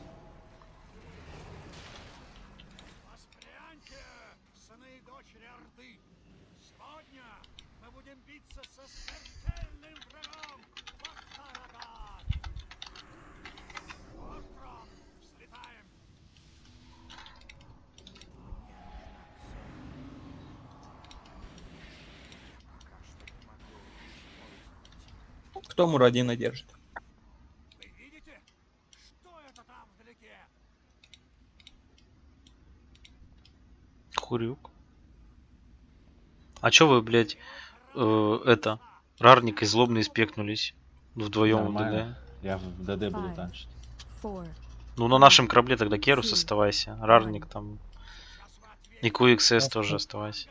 Кто Мурадина держит? Хурюк. А чё вы, блядь, это, Рарник и Злобный спекнулись вдвоем в ДД? Я в ДД буду танчить. Ну на нашем корабле тогда Керус оставайся, Рарник там и QXS тоже оставайся.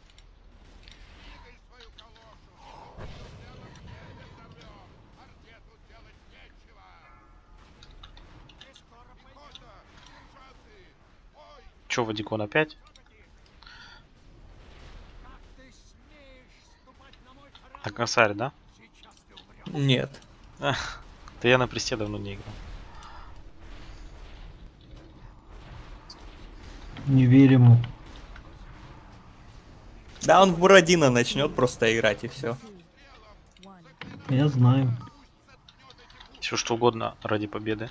Чё, Вадикон опять? На косарь, да? Нет. Да я на престе давно не играл. Не верим ему. Да, он в Мурадина начнет просто играть и все. Я знаю. Все что угодно ради победы.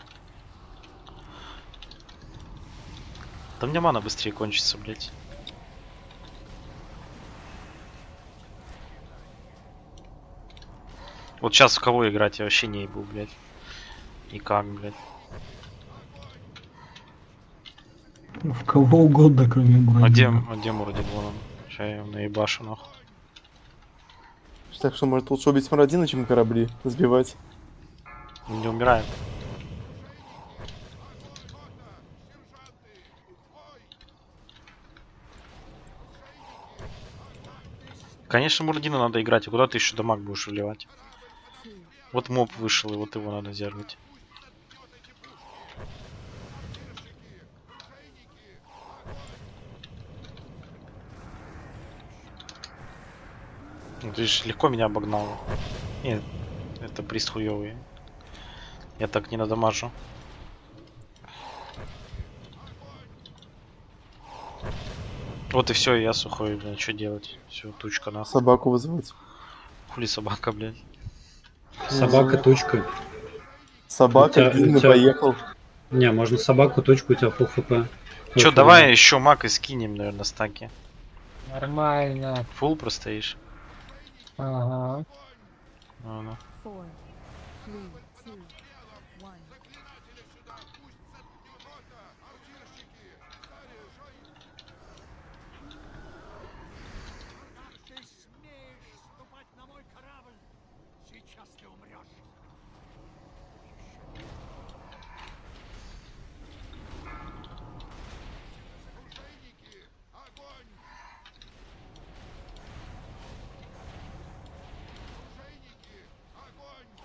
Там мне мана быстрее кончится, блять. Вот сейчас в кого играть я вообще не ебу, блять. Никак, блять. В кого угодно, кроме Мурадина. А где Мурадин? Вон он. Сейчас я его наебашу, нахуй. Так что, может, лучше убить Мурадина, чем корабли сбивать? Не умирает. Конечно, Мурадина надо играть, а куда ты еще дамаг будешь вливать? Вот моб вышел, и вот его надо зернуть. Ну, ты же легко меня обогнал. Нет, это приз хуёвый. Я так не надамажу. Вот и все, я сухой, блядь, что делать? Все, тучка нахуй. Собаку вызывать. Хули собака, блядь. Собака, тучка. Собака, длинный поехал. Не, можно собаку, тучку, у тебя фул хп. Чё, давай еще мак и скинем, наверное, стаки. Нормально. Фул простоишь. Ага. Ну.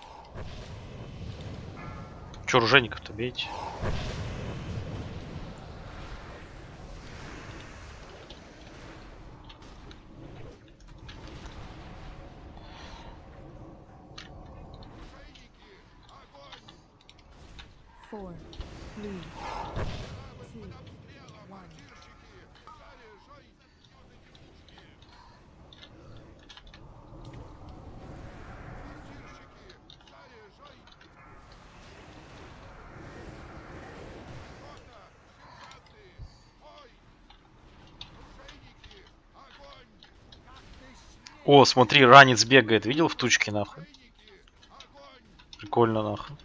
Чё, оружейников-то бейте. О, смотри, ранец бегает. Видел в тучке, нахуй? Прикольно, нахуй.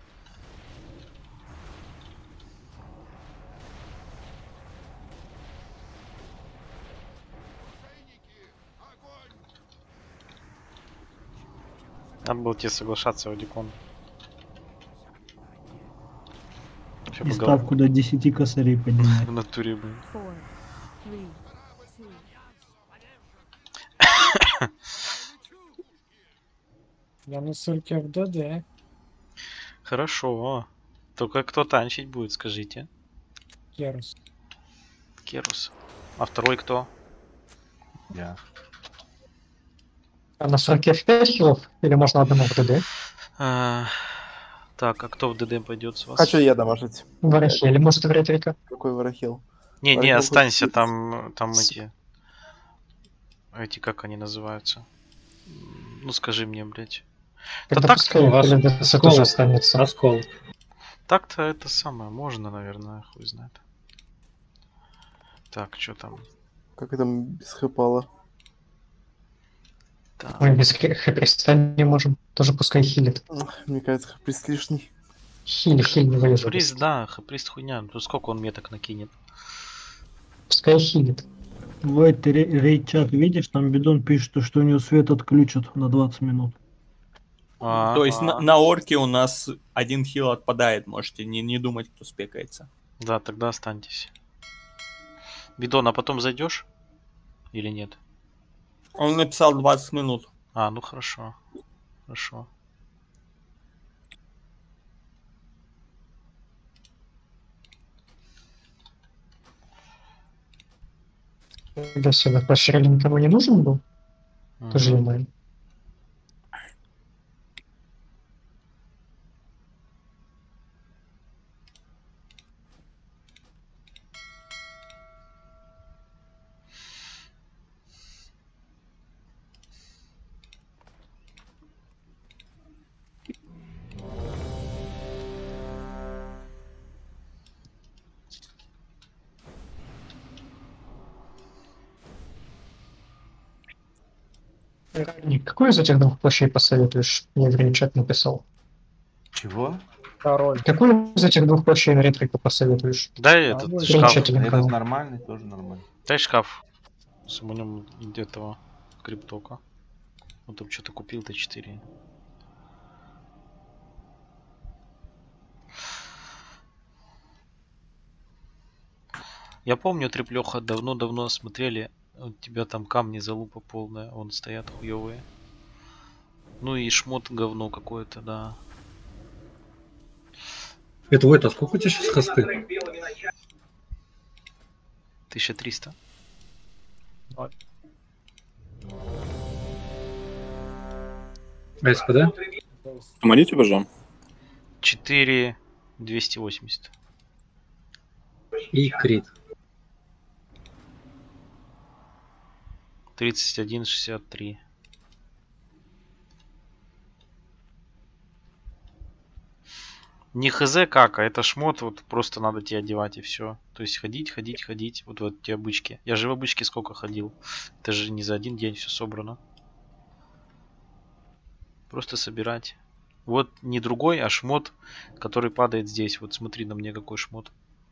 Надо было тебе соглашаться, Вадикон. И ставку до 10 косарей поднимать. В натуре, блин. Я на ссылке в ДД. Хорошо. Только кто танчить будет, скажите. Керус. Керус. А второй кто? Я. А на 40 FPS хилов? Или можно одному в ДД? Так, а кто в ДД пойдет с вас? Хочу я дамажить. Варахель, или может в Ретрика? Какой Варахил? Не, останься, там эти... Эти, как они называются? Ну скажи мне, блядь. Да так тоже останется. Раскол. Так-то это самое, можно, наверное, хуй знает. Так, что там? Как там без хэпала? Мы без хэприста не можем. Тоже пускай хилит. Мне кажется, хэприст лишний. Хиль не вылезет. Хэприст, да, хэприст хуйня. Ну сколько он меток накинет? Пускай хилит. Вайт, ты рейд-чат видишь? Там Бидон пишет, что у него свет отключат на 20 минут. То есть на орке у нас один хил отпадает. Можете не думать, кто спекается. Да, тогда останьтесь. Бидон, а потом зайдешь? Или нет? Он написал 20 минут. А, ну хорошо. Хорошо. Когда сюда поширили никому не нужен был? Тоже email. Какую из этих двух плащей посоветуешь? Мне в чат написал. Чего? Король. Какую из этих двух плащей на ретрика посоветуешь? Дай этот шкаф. Этот нормальный, тоже нормальный. Дай шкаф. С нем этого криптока. Вот там что-то купил Т4. Я помню, Треплёха, давно-давно смотрели. У тебя там камни залупа полная, вон стоят хуёвые. Ну и шмот говно какое-то, да. Это сколько у тебя сейчас хосты? 1300. СПД? Помогите, пожалуйста. 4280. И крит. 3163. Не хз как, а это шмот, вот просто надо тебе одевать и все. То есть ходить. Вот эти обычки. Я же в обычке сколько ходил. Это же не за один день все собрано. Просто собирать. Вот не другой, а шмот, который падает здесь. Вот смотри на мне какой шмот.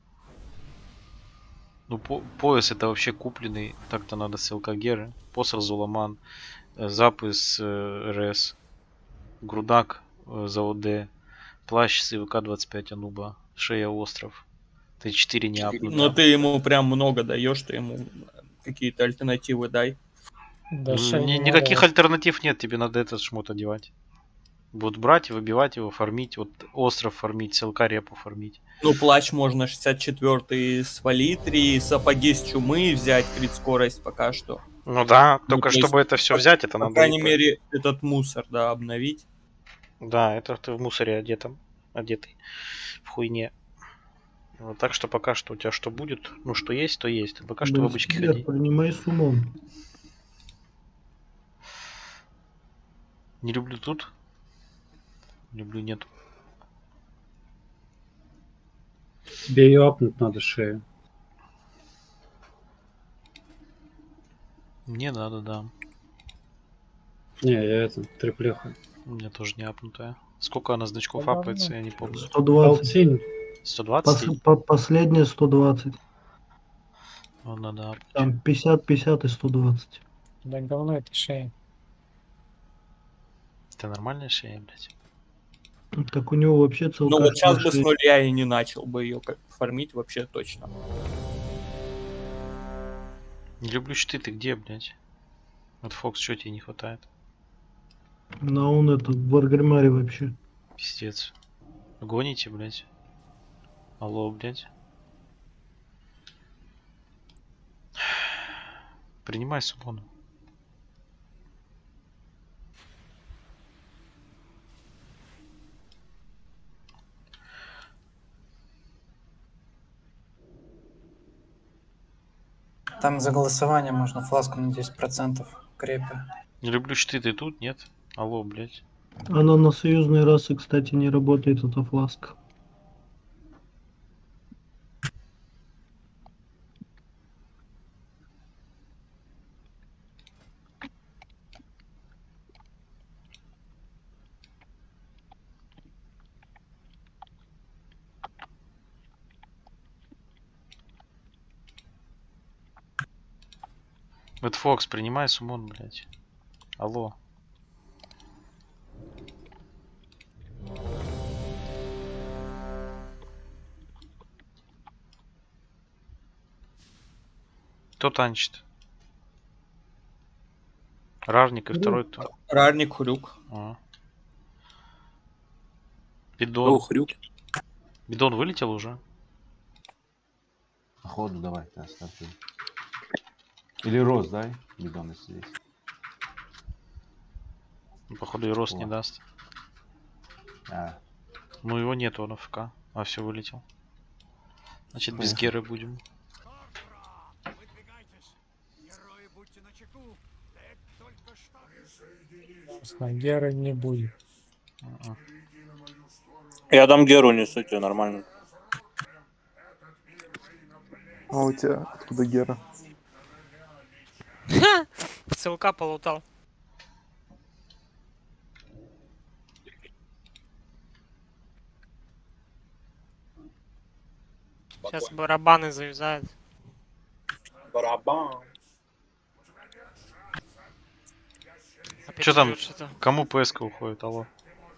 Ну, пояс это вообще купленный. Так-то надо с ЛКГеры. Посох Зуламан. Запы с РС. Грудак за ОД. Плащ с ИВК-25 Ануба. Шея Остров. Т4 не апнуто. Но ты ему прям много даешь, ты ему какие-то альтернативы дай. Никаких альтернатив нет. Тебе надо этот шмот одевать. Вот брать и выбивать его, фармить. Вот остров фармить, с ЛК репу фармить. Ну, плащ можно 64-й с валитри, сапоги с чумы взять, крит скорость пока что. Ну да, только чтобы это все взять, это надо... По крайней мере, этот мусор, да, обновить. Да, это ты в мусоре одетый. В хуйне. Вот, так что пока что у тебя что будет, ну что есть, то есть. Пока что в Блин, обычке Скиллер, ходи. принимай сумон. Не люблю тут. Люблю нет. Тебе ее апнуть надо, шею. Мне надо, да. Не, я это, триплеха. У меня тоже не апнутая. Сколько она значков Да, апается, да. я не помню. 120. 120? Последняя 120. Ну, надо апнуть. Там 50, 50 и 120. Да говно это шея. Это нормальная шея, блядь? Так у него вообще целая. Ну вот сейчас бы с нуля и не начал бы ее как фармить вообще точно. Не люблю щиты, ты где, блядь? Вот Фокс, что тебе не хватает? Но он это в Варгримаре вообще. Пиздец. Гоните, блядь. Алло, блядь. Принимай сумону. Там за голосование можно фласку на 10% крепи. Не люблю щиты, ты тут, нет? Алло, блядь. Она на союзной расы, кстати, не работает, эта фласка. Вот Фокс, принимай сумон, блядь. Алло. Кто танчит? Рарник и второй кто? Рарник, Хрюк. Бидон. О, Хрюк. Бидон вылетел уже? Походу, давай, ты оставь. Или Роз, дай, бидон, если есть. Ну, походу и Рост не даст. А. Ну его нету, он АФК. А, все, вылетел. Значит, без Геры будем. С Геры не будет. Я дам Геру, несу тебе нормально. А у тебя откуда Гера? В ЦЛК полутал. Сейчас барабаны завязают. Барабан. Что там? Кому ПСК уходит? Алло.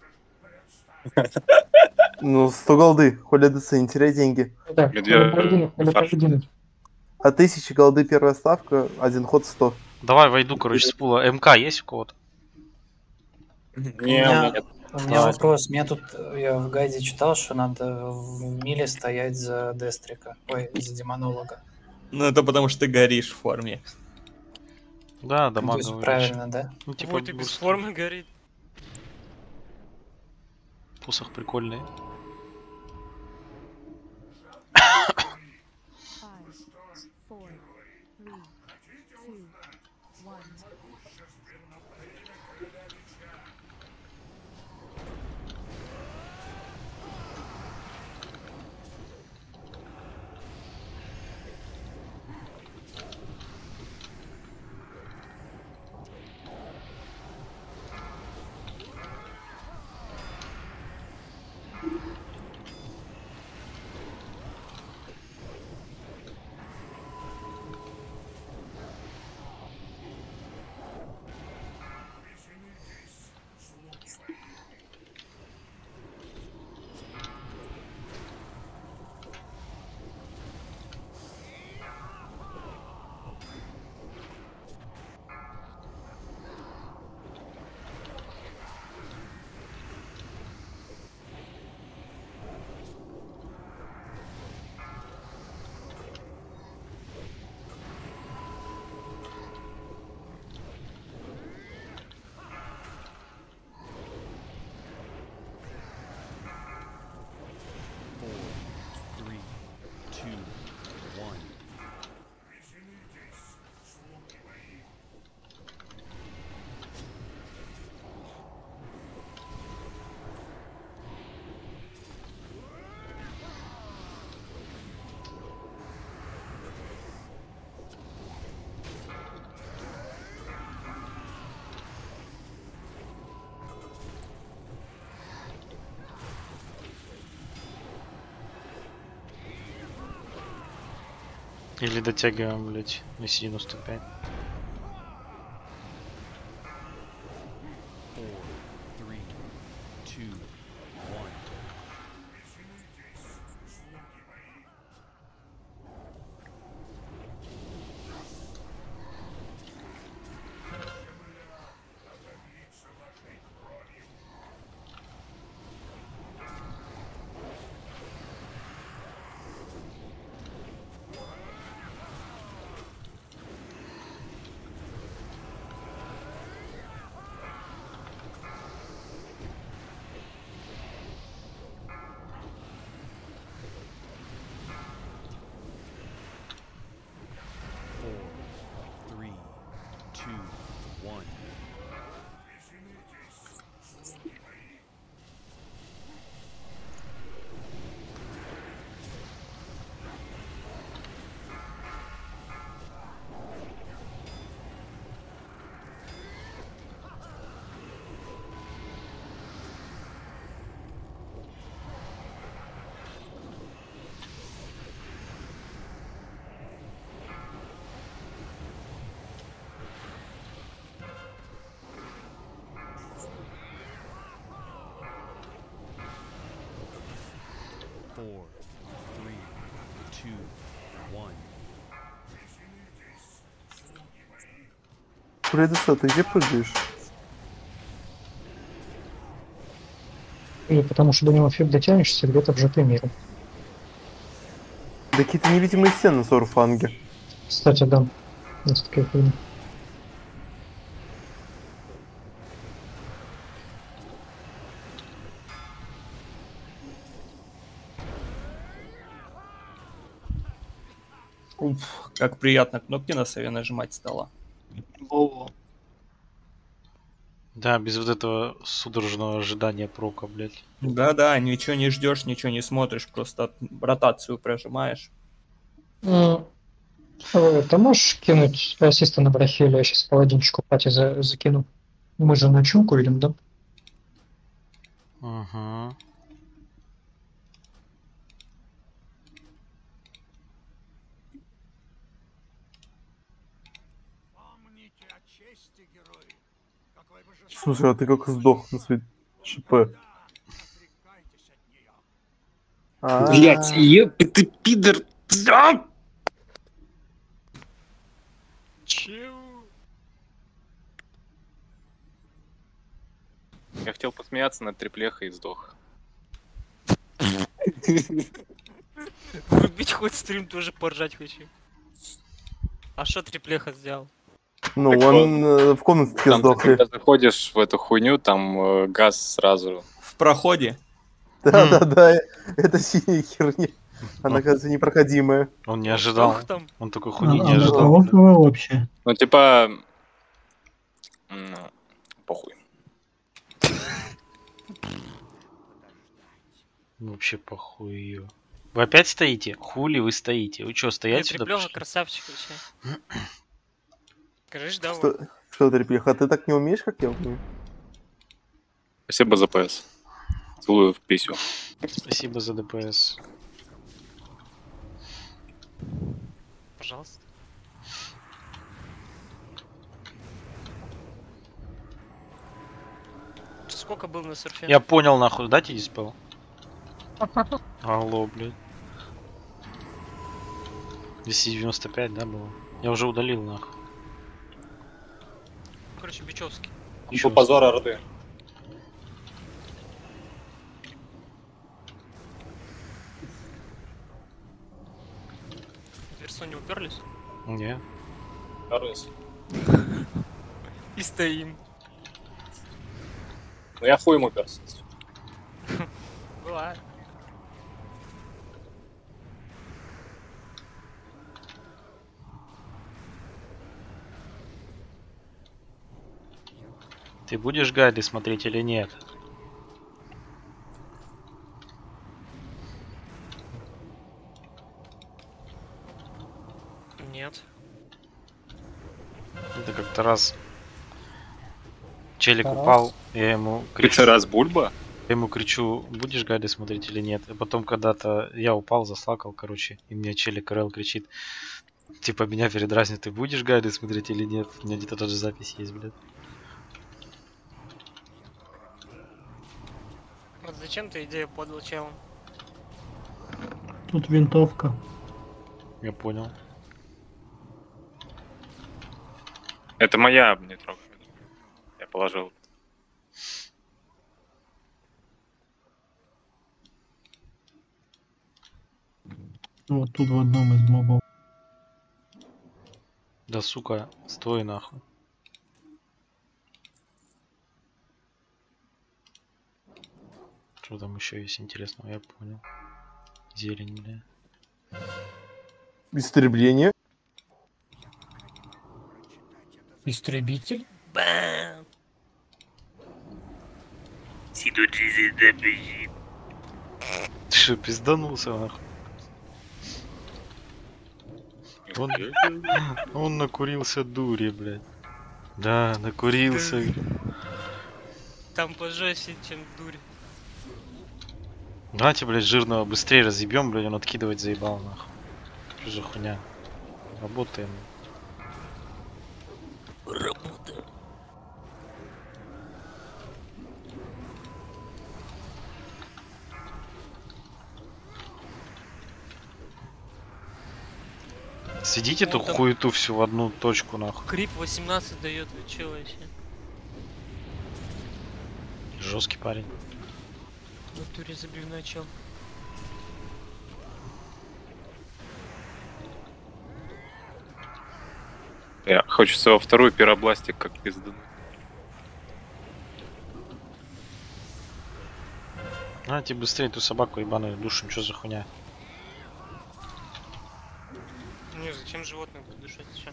Ну, 100 голды, хули ДЦ, не теряй деньги. Так, поединок. А 1000 голды первая ставка, один ход 100. Давай войду, короче, с пула. МК есть у кого-то? У меня вопрос. Мне тут, я в гайде читал, что надо в миле стоять за Дестрика. Ой, за демонолога. Ну это потому что ты горишь в форме. Да, То есть правильно, да? Ну, типа, Вот и без формы горит. Пусах прикольный. Или дотягиваем, блять, на середину 105. Фредеса, ты где прыгаешь? И потому что до него фиг дотянешься где-то в ЖТ мире. Да какие-то невидимые стены на Сорфанге. Кстати, да. Есть такая хуйня. Уф, как приятно кнопки на сове нажимать стало. Да, без вот этого судорожного ожидания прока, блядь. Да-да, ничего не ждешь, ничего не смотришь, просто ротацию прожимаешь. Ты можешь кинуть ассиста на Брахеле? Я сейчас паладинчику пати закину. Мы же на чумку идем, да? Ага. Слушай, а ты как сдох на свой ШП? Блять, еб, ты пидор. Чего? Я хотел посмеяться над триплехой и сдох. Врубить хоть стрим, тоже поржать хочу. А что триплеха сделал? Ну, Так он в комнате Там, сдох. когда заходишь в эту хуйню, там газ сразу. В проходе? Да-да-да, это синяя херня. Она, кажется, непроходимая. Он не ожидал. Он такой хуйни не А ожидал. кого кого вообще? Ну, типа... похуй. Вообще похуй. Вы опять стоите? Хули вы стоите? Вы что, стоять сюда Триплеха пришли? красавчик вообще. Кажись, да, Что, Трепеха, ты так не умеешь, как я умею? Спасибо за ПС. Целую в писю. Спасибо за ДПС. Пожалуйста. Сколько был на серфе? Я понял, нахуй, дайте диспел. Алло, блядь. 295, да, было? Я уже удалил, нахуй. Короче, Бичевский. По позор Орды. В Версоне уперлись? Не. И стоим. Ну я хуй ему перс. Бывает. Ты будешь гайды смотреть или нет? Нет. Это как-то раз челик Тарас? упал, я ему Кричу, раз Бульба? Я ему кричу, будешь гайды смотреть или нет? И потом когда-то я упал, заслакал, короче, и мне челик РЛ кричит, Типа меня передразнит, ты будешь гайды смотреть или нет? У меня где-то тоже запись есть, блядь. Вот зачем ты идею подал челом? Тут винтовка. Я понял. Это моя, не трогай. Я положил. Вот тут в одном из мобов. Да сука, стой нахуй. Что там еще есть интересного, я понял. Зелень, бля. Истребление. Истребитель? Бам! Ты что, пизданулся нахуй? Он накурился дури, блядь. Да, накурился. Там пожестче, чем дурь. Давайте, блядь, жирного быстрее разъебем, блядь, он откидывать заебал, нахуй. Что за хуйня? Работаем. Работаем. Сведите эту там хуету всю в одну точку, нахуй. Крип 18 дает, вы че вообще? Жесткий парень. В натуре забивной чел. Я хочется во вторую пиробластик как пизду. Давайте быстрее эту собаку ебаную душим, что за хуйня? Не, зачем животных душать? Зачем?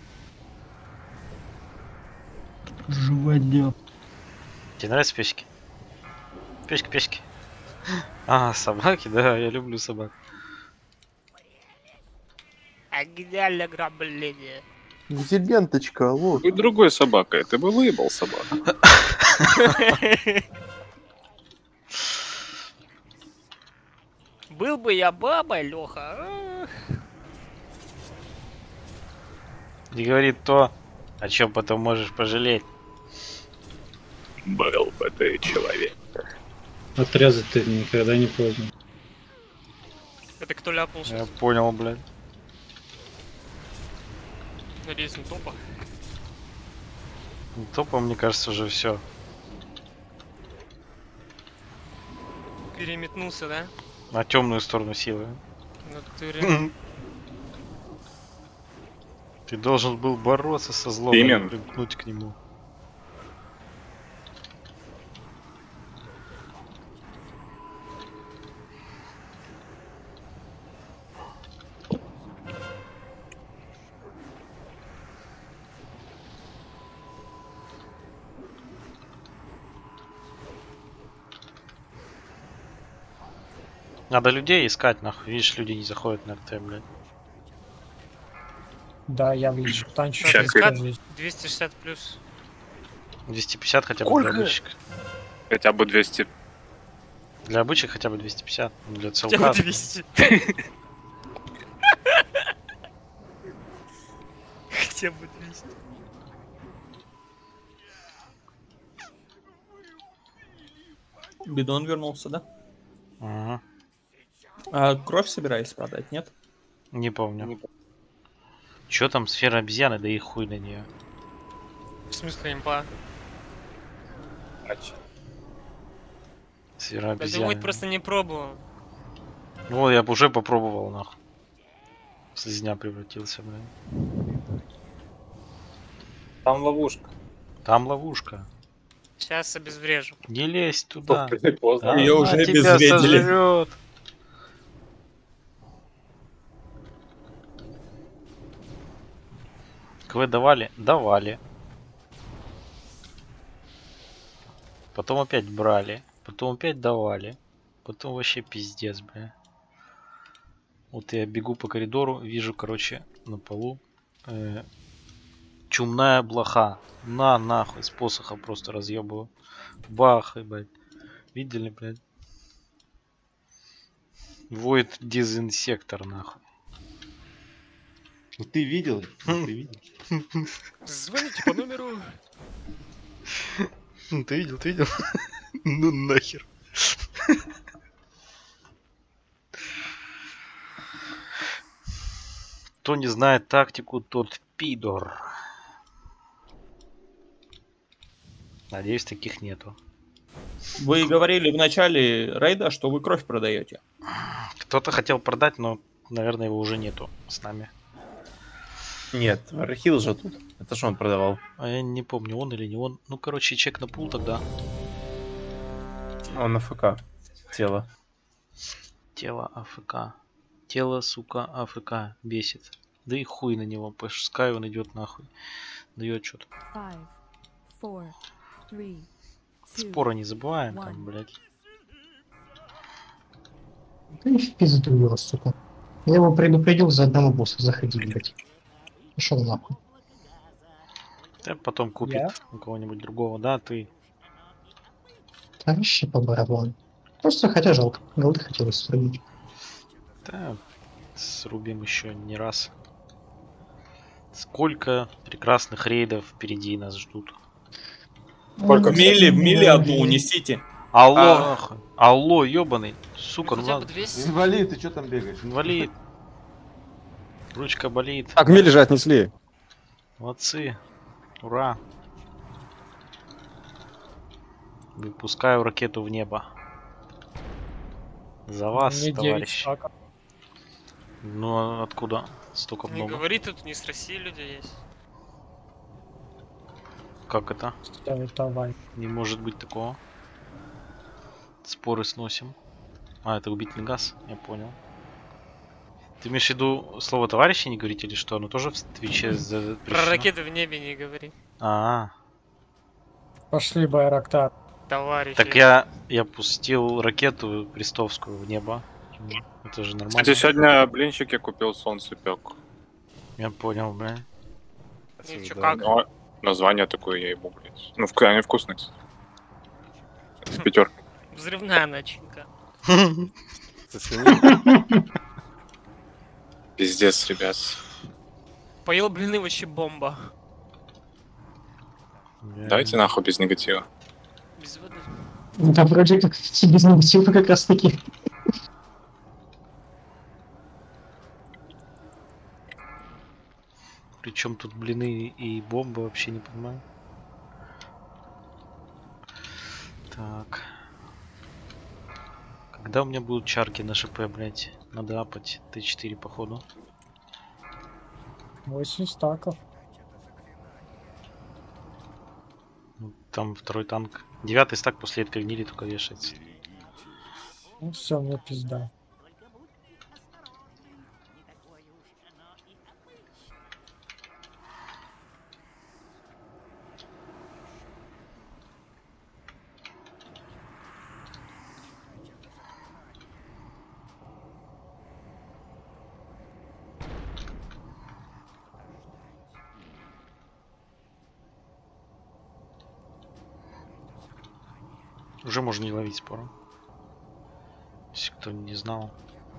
Живодер. Тебе нравятся песики? Песики. А, собаки, да, я люблю собак. А где ограбление? Где ленточка, алло? Будь другой собакой, ты бы выебал собаку. Был бы я бабой, Леха. Не говорит то, о чем потом можешь пожалеть. Был бы ты человек. Отрезать ты никогда не поздно. Это кто ляпнулся? Я понял, блядь. Надеюсь, не топа. Топа, мне кажется, уже все. Переметнулся, да? На темную сторону силы. В натуре. Ты должен был бороться со злом, Именно. примкнуть к нему. Надо людей искать, нахуй. Видишь, люди не заходят на РТ, блядь. Да, я вижу. Танчик. Щас Искать 260 плюс. 250 хотя бы Сколько? для обычек. Хотя бы 200. Для обычек хотя бы 250. Для Хотя бы целка. 200. Хотя бы 200. Бидон вернулся, да? Ага. А кровь собираюсь продать, нет? Не помню. Чё там сфера обезьяны, да и хуй на нее. В смысле импа? Сфера Да обезьяны. ты просто не пробовал. Ну, я бы уже попробовал, нахуй. В слизня превратился, блин. Там ловушка. Там ловушка. Сейчас обезврежу. Не лезь туда. Её Она уже тебя обезвредили. сожрёт. КВ давали? Давали. Потом опять брали. Потом опять давали. Потом вообще пиздец, бля. Вот я бегу по коридору, вижу, короче, на полу чумная блоха. На нахуй, с посоха просто разъебываю. Бах, ебать. Видели, блядь? Void дезинсектор, нахуй. Ну ты видел? Ты видел? Звоните по номеру. Ты видел, ты видел? Ну нахер. Кто не знает тактику, тот пидор. Надеюсь, таких нету. Вы говорили в начале рейда, что вы кровь продаете. Кто-то хотел продать, но, наверное, его уже нету с нами. Нет, Вархил же тут. Это что он продавал? А я не помню, он или не он. Ну, короче, чек на пул тогда. Он АФК. Тело. Тело АФК. Тело, сука, АФК. Бесит. Да и хуй на него. Пускай он идет нахуй. Дает что-то. 5, 4, 3, Спора не забываем там, блядь. Да и в пизду его, сука. Я его предупредил, за одного босса заходить, блядь. Пошел нахуй. Да потом купит у кого-нибудь другого, да, ты. А вообще по барабану. Просто хотя жалко. Голды хотелось срубить. Да, срубим еще не раз. Сколько прекрасных рейдов впереди нас ждут. Сколько в мили одну унесите. Алло, нахуй. Алло, ебаный. Сука, ну ладно. Инвалид, ты что там бегаешь? Инвалид. Ручка болит. Так, мили же отнесли. Молодцы. Ура. Выпускаю ракету в небо. За вас, Мне 9 товарищ. стаков. Ну а откуда столько Не много? говори, тут не с России люди есть. Как это? Давай. Не может быть такого. Споры сносим. А, это убительный газ, я понял. Ты имеешь в виду слово товарищи не говорить или что? Оно тоже в Твиче запрещено? Про ракеты в небе не говори. Пошли, Байрактар. Товарищи. Так я пустил ракету крестовскую в небо. Это же нормально. Кстати, сегодня блинчики купил, солнце пек. Я понял, бля. Ну, чё, как? Но название такое я ебу, блядь. Ну, они вкусные, кстати. С пятерки. Взрывная начинка. Пиздец, ребят. Поел блины, вообще бомба. Давайте нахуй без негатива. Без воды. Да, вроде как без негатива как раз таки. Причем тут блины и бомбы, вообще не понимаю. Так. Когда у меня будут чарки на ШП, блять? Надо апать Т4 походу. 8 стаков. Ну, там второй танк. 9-й стак после этой гнили только вешается. Ну все, мне пизда. Уже можно не ловить спором. Если кто не знал.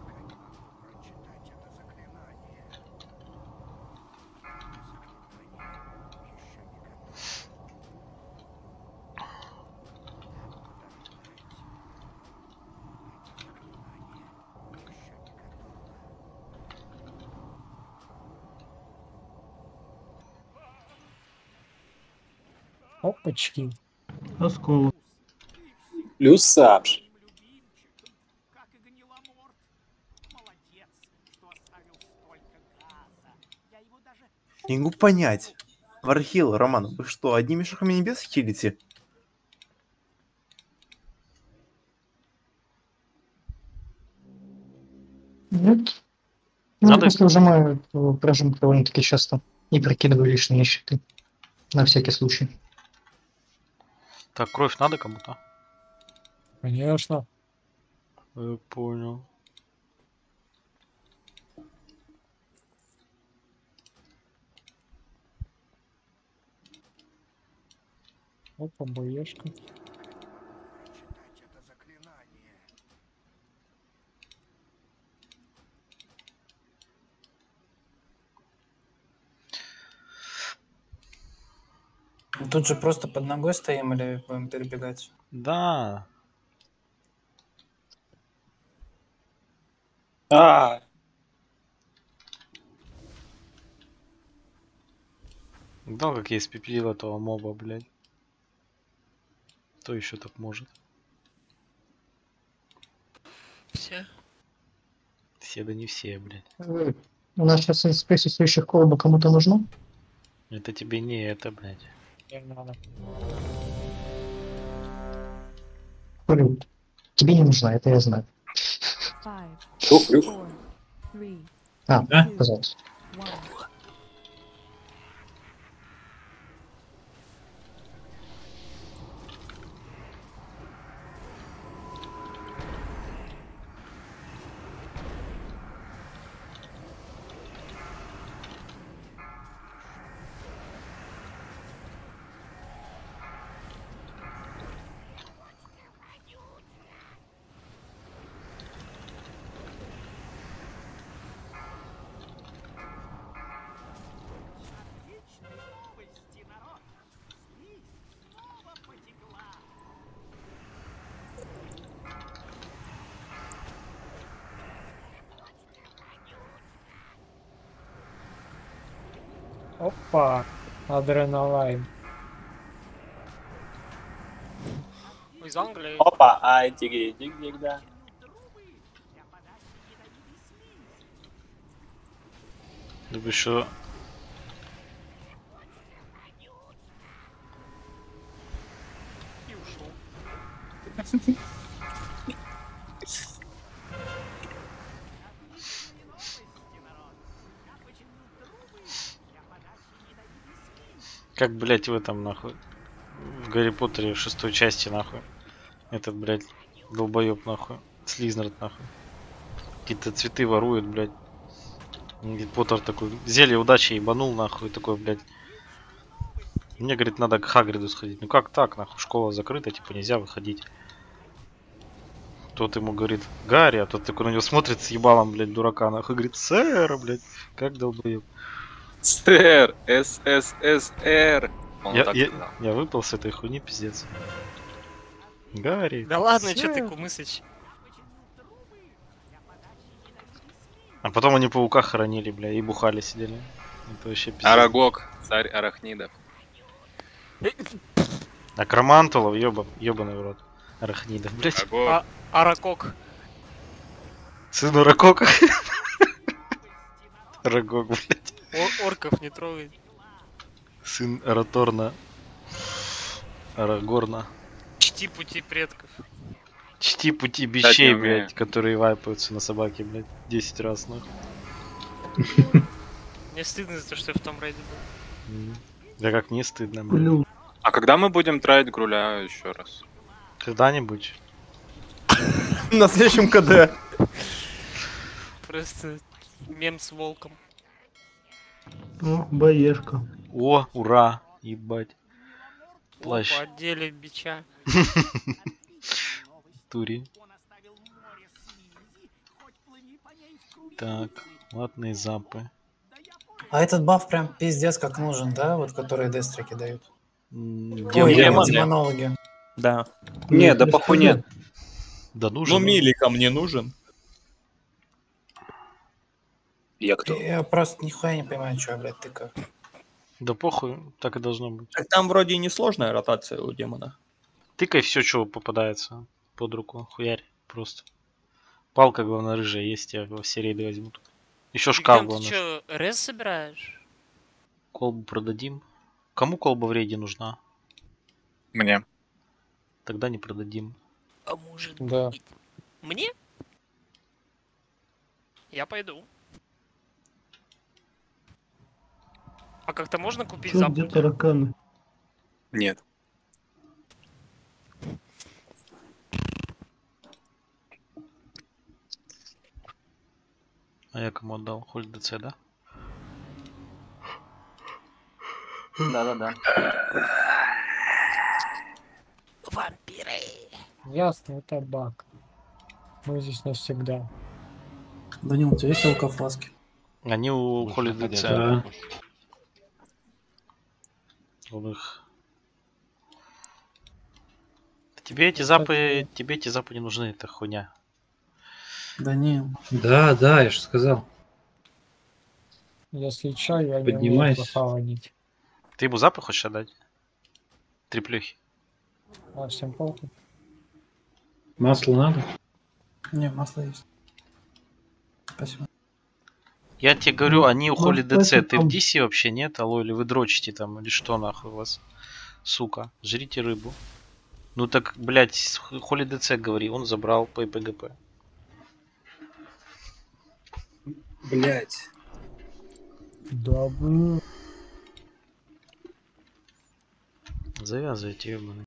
Опачки. Осколок. Плюс сабж. Не могу понять. Вархил, Роман, вы что, одними шахами небес хилите? Нет. Ну, Надо- если ужимаю, то прожим довольно-таки часто. И прокидываю лишние щиты. На всякий случай. Так, кровь надо кому-то? Конечно. Я понял. Опа, боешка. Тут же просто под ногой стоим или будем перебегать? Да. Да, как я испепелил этого моба, блядь. Кто еще так может? Все. Все, да не все, блядь. У нас сейчас из присутствующих колба кому-то нужно? Это тебе не это, блядь. Не надо. Тебе не нужна, это я знаю. 5, 4, 3, пожалуйста. 1. Опа, адреналайн. Из Англии. Опа, ай, тигри, да. Думаю, что... И ушел. Как, блядь, в этом, нахуй, в Гарри Поттере 6 части, нахуй. Этот, блядь, долбоёб, нахуй. Слизнерд, нахуй. Какие-то цветы ворует, блядь. Говорит, Поттер такой, зелье удачи ебанул, нахуй, такой, блядь. Мне, говорит, надо к Хагриду сходить. Ну как так, нахуй, школа закрыта, типа нельзя выходить. Тот ему говорит, Гарри, а тот такой на него смотрит с ебалом, блядь, дурака, нахуй, говорит, сэр, блядь, как долбоёб. Сэр, СССР. Я выпал с этой хуйни, пиздец. Гарри. Да ладно, сэр. что ты, кумысыч? А потом они паука хоронили, бля, и бухали сидели. Это вообще пиздец. Арагог, царь арахнидов. Акромантулов, ёбаный в рот. Арахнидов, блядь. Аракок. Сын Аракока. Арагог, блядь. Орков не трогай. Сын Араторна. Арагорна. Чти пути предков. Чти пути бичей, блядь, которые вайпаются на собаке, блядь, 10 раз, нахуй. Мне стыдно за то, что я в том рейде был. Да как не стыдно, блядь. А когда мы будем траить Груля еще раз? Когда-нибудь. На следующем КД. Просто мем с волком. О, боешка. О, ура, ебать. Плащ. По отделе бича. Тури. Так, латные запы. А этот баф прям пиздец как нужен, да? Вот которые дестрики дают. Демоны. Демонологи. Да. Не, да похуй нет. Да нужен. Ну, Милика мне нужен. Я кто? Я просто нихуя не понимаю, что я, блядь, тыкаю. Да похуй, так и должно быть. Так там вроде и несложная ротация у демона. Тыкай все, что попадается под руку. Хуярь просто. Палка, главное, рыжая есть, я во все рейды возьмут. Еще шкаф, Ты главное. что, рез собираешь? Колбу продадим. Кому колба в рейде нужна? Мне. Тогда не продадим. А может Да. быть... Мне? Я пойду. А как-то можно купить Чё, где запад? тараканы? Нет. А я кому отдал? Холь ДЦ, да? Да-да-да. Вампиры. Ясно, это баг. Мы здесь навсегда. Данил, у тебя есть алкофласки? Они у Холи ДЦ. Да. Он их Тебе эти запы не нужны, это хуйня. Да не. Да, я же сказал. Если чё, я не умею Поднимайся. профалонить. Ты ему запы хочешь отдать? Треплюхи. А, всем похуй. Масло надо? Не, масло есть. Спасибо. Я тебе говорю, они у Ну, Холи ДЦ. кстати, Ты в там- DC вообще нет? Алло, или вы дрочите там, или что нахуй у вас? Сука, жрите рыбу. Ну так, блядь, Холи ДЦ говори, он забрал ПГП. Блять. Да, блин. Завязывайте, ёбаный.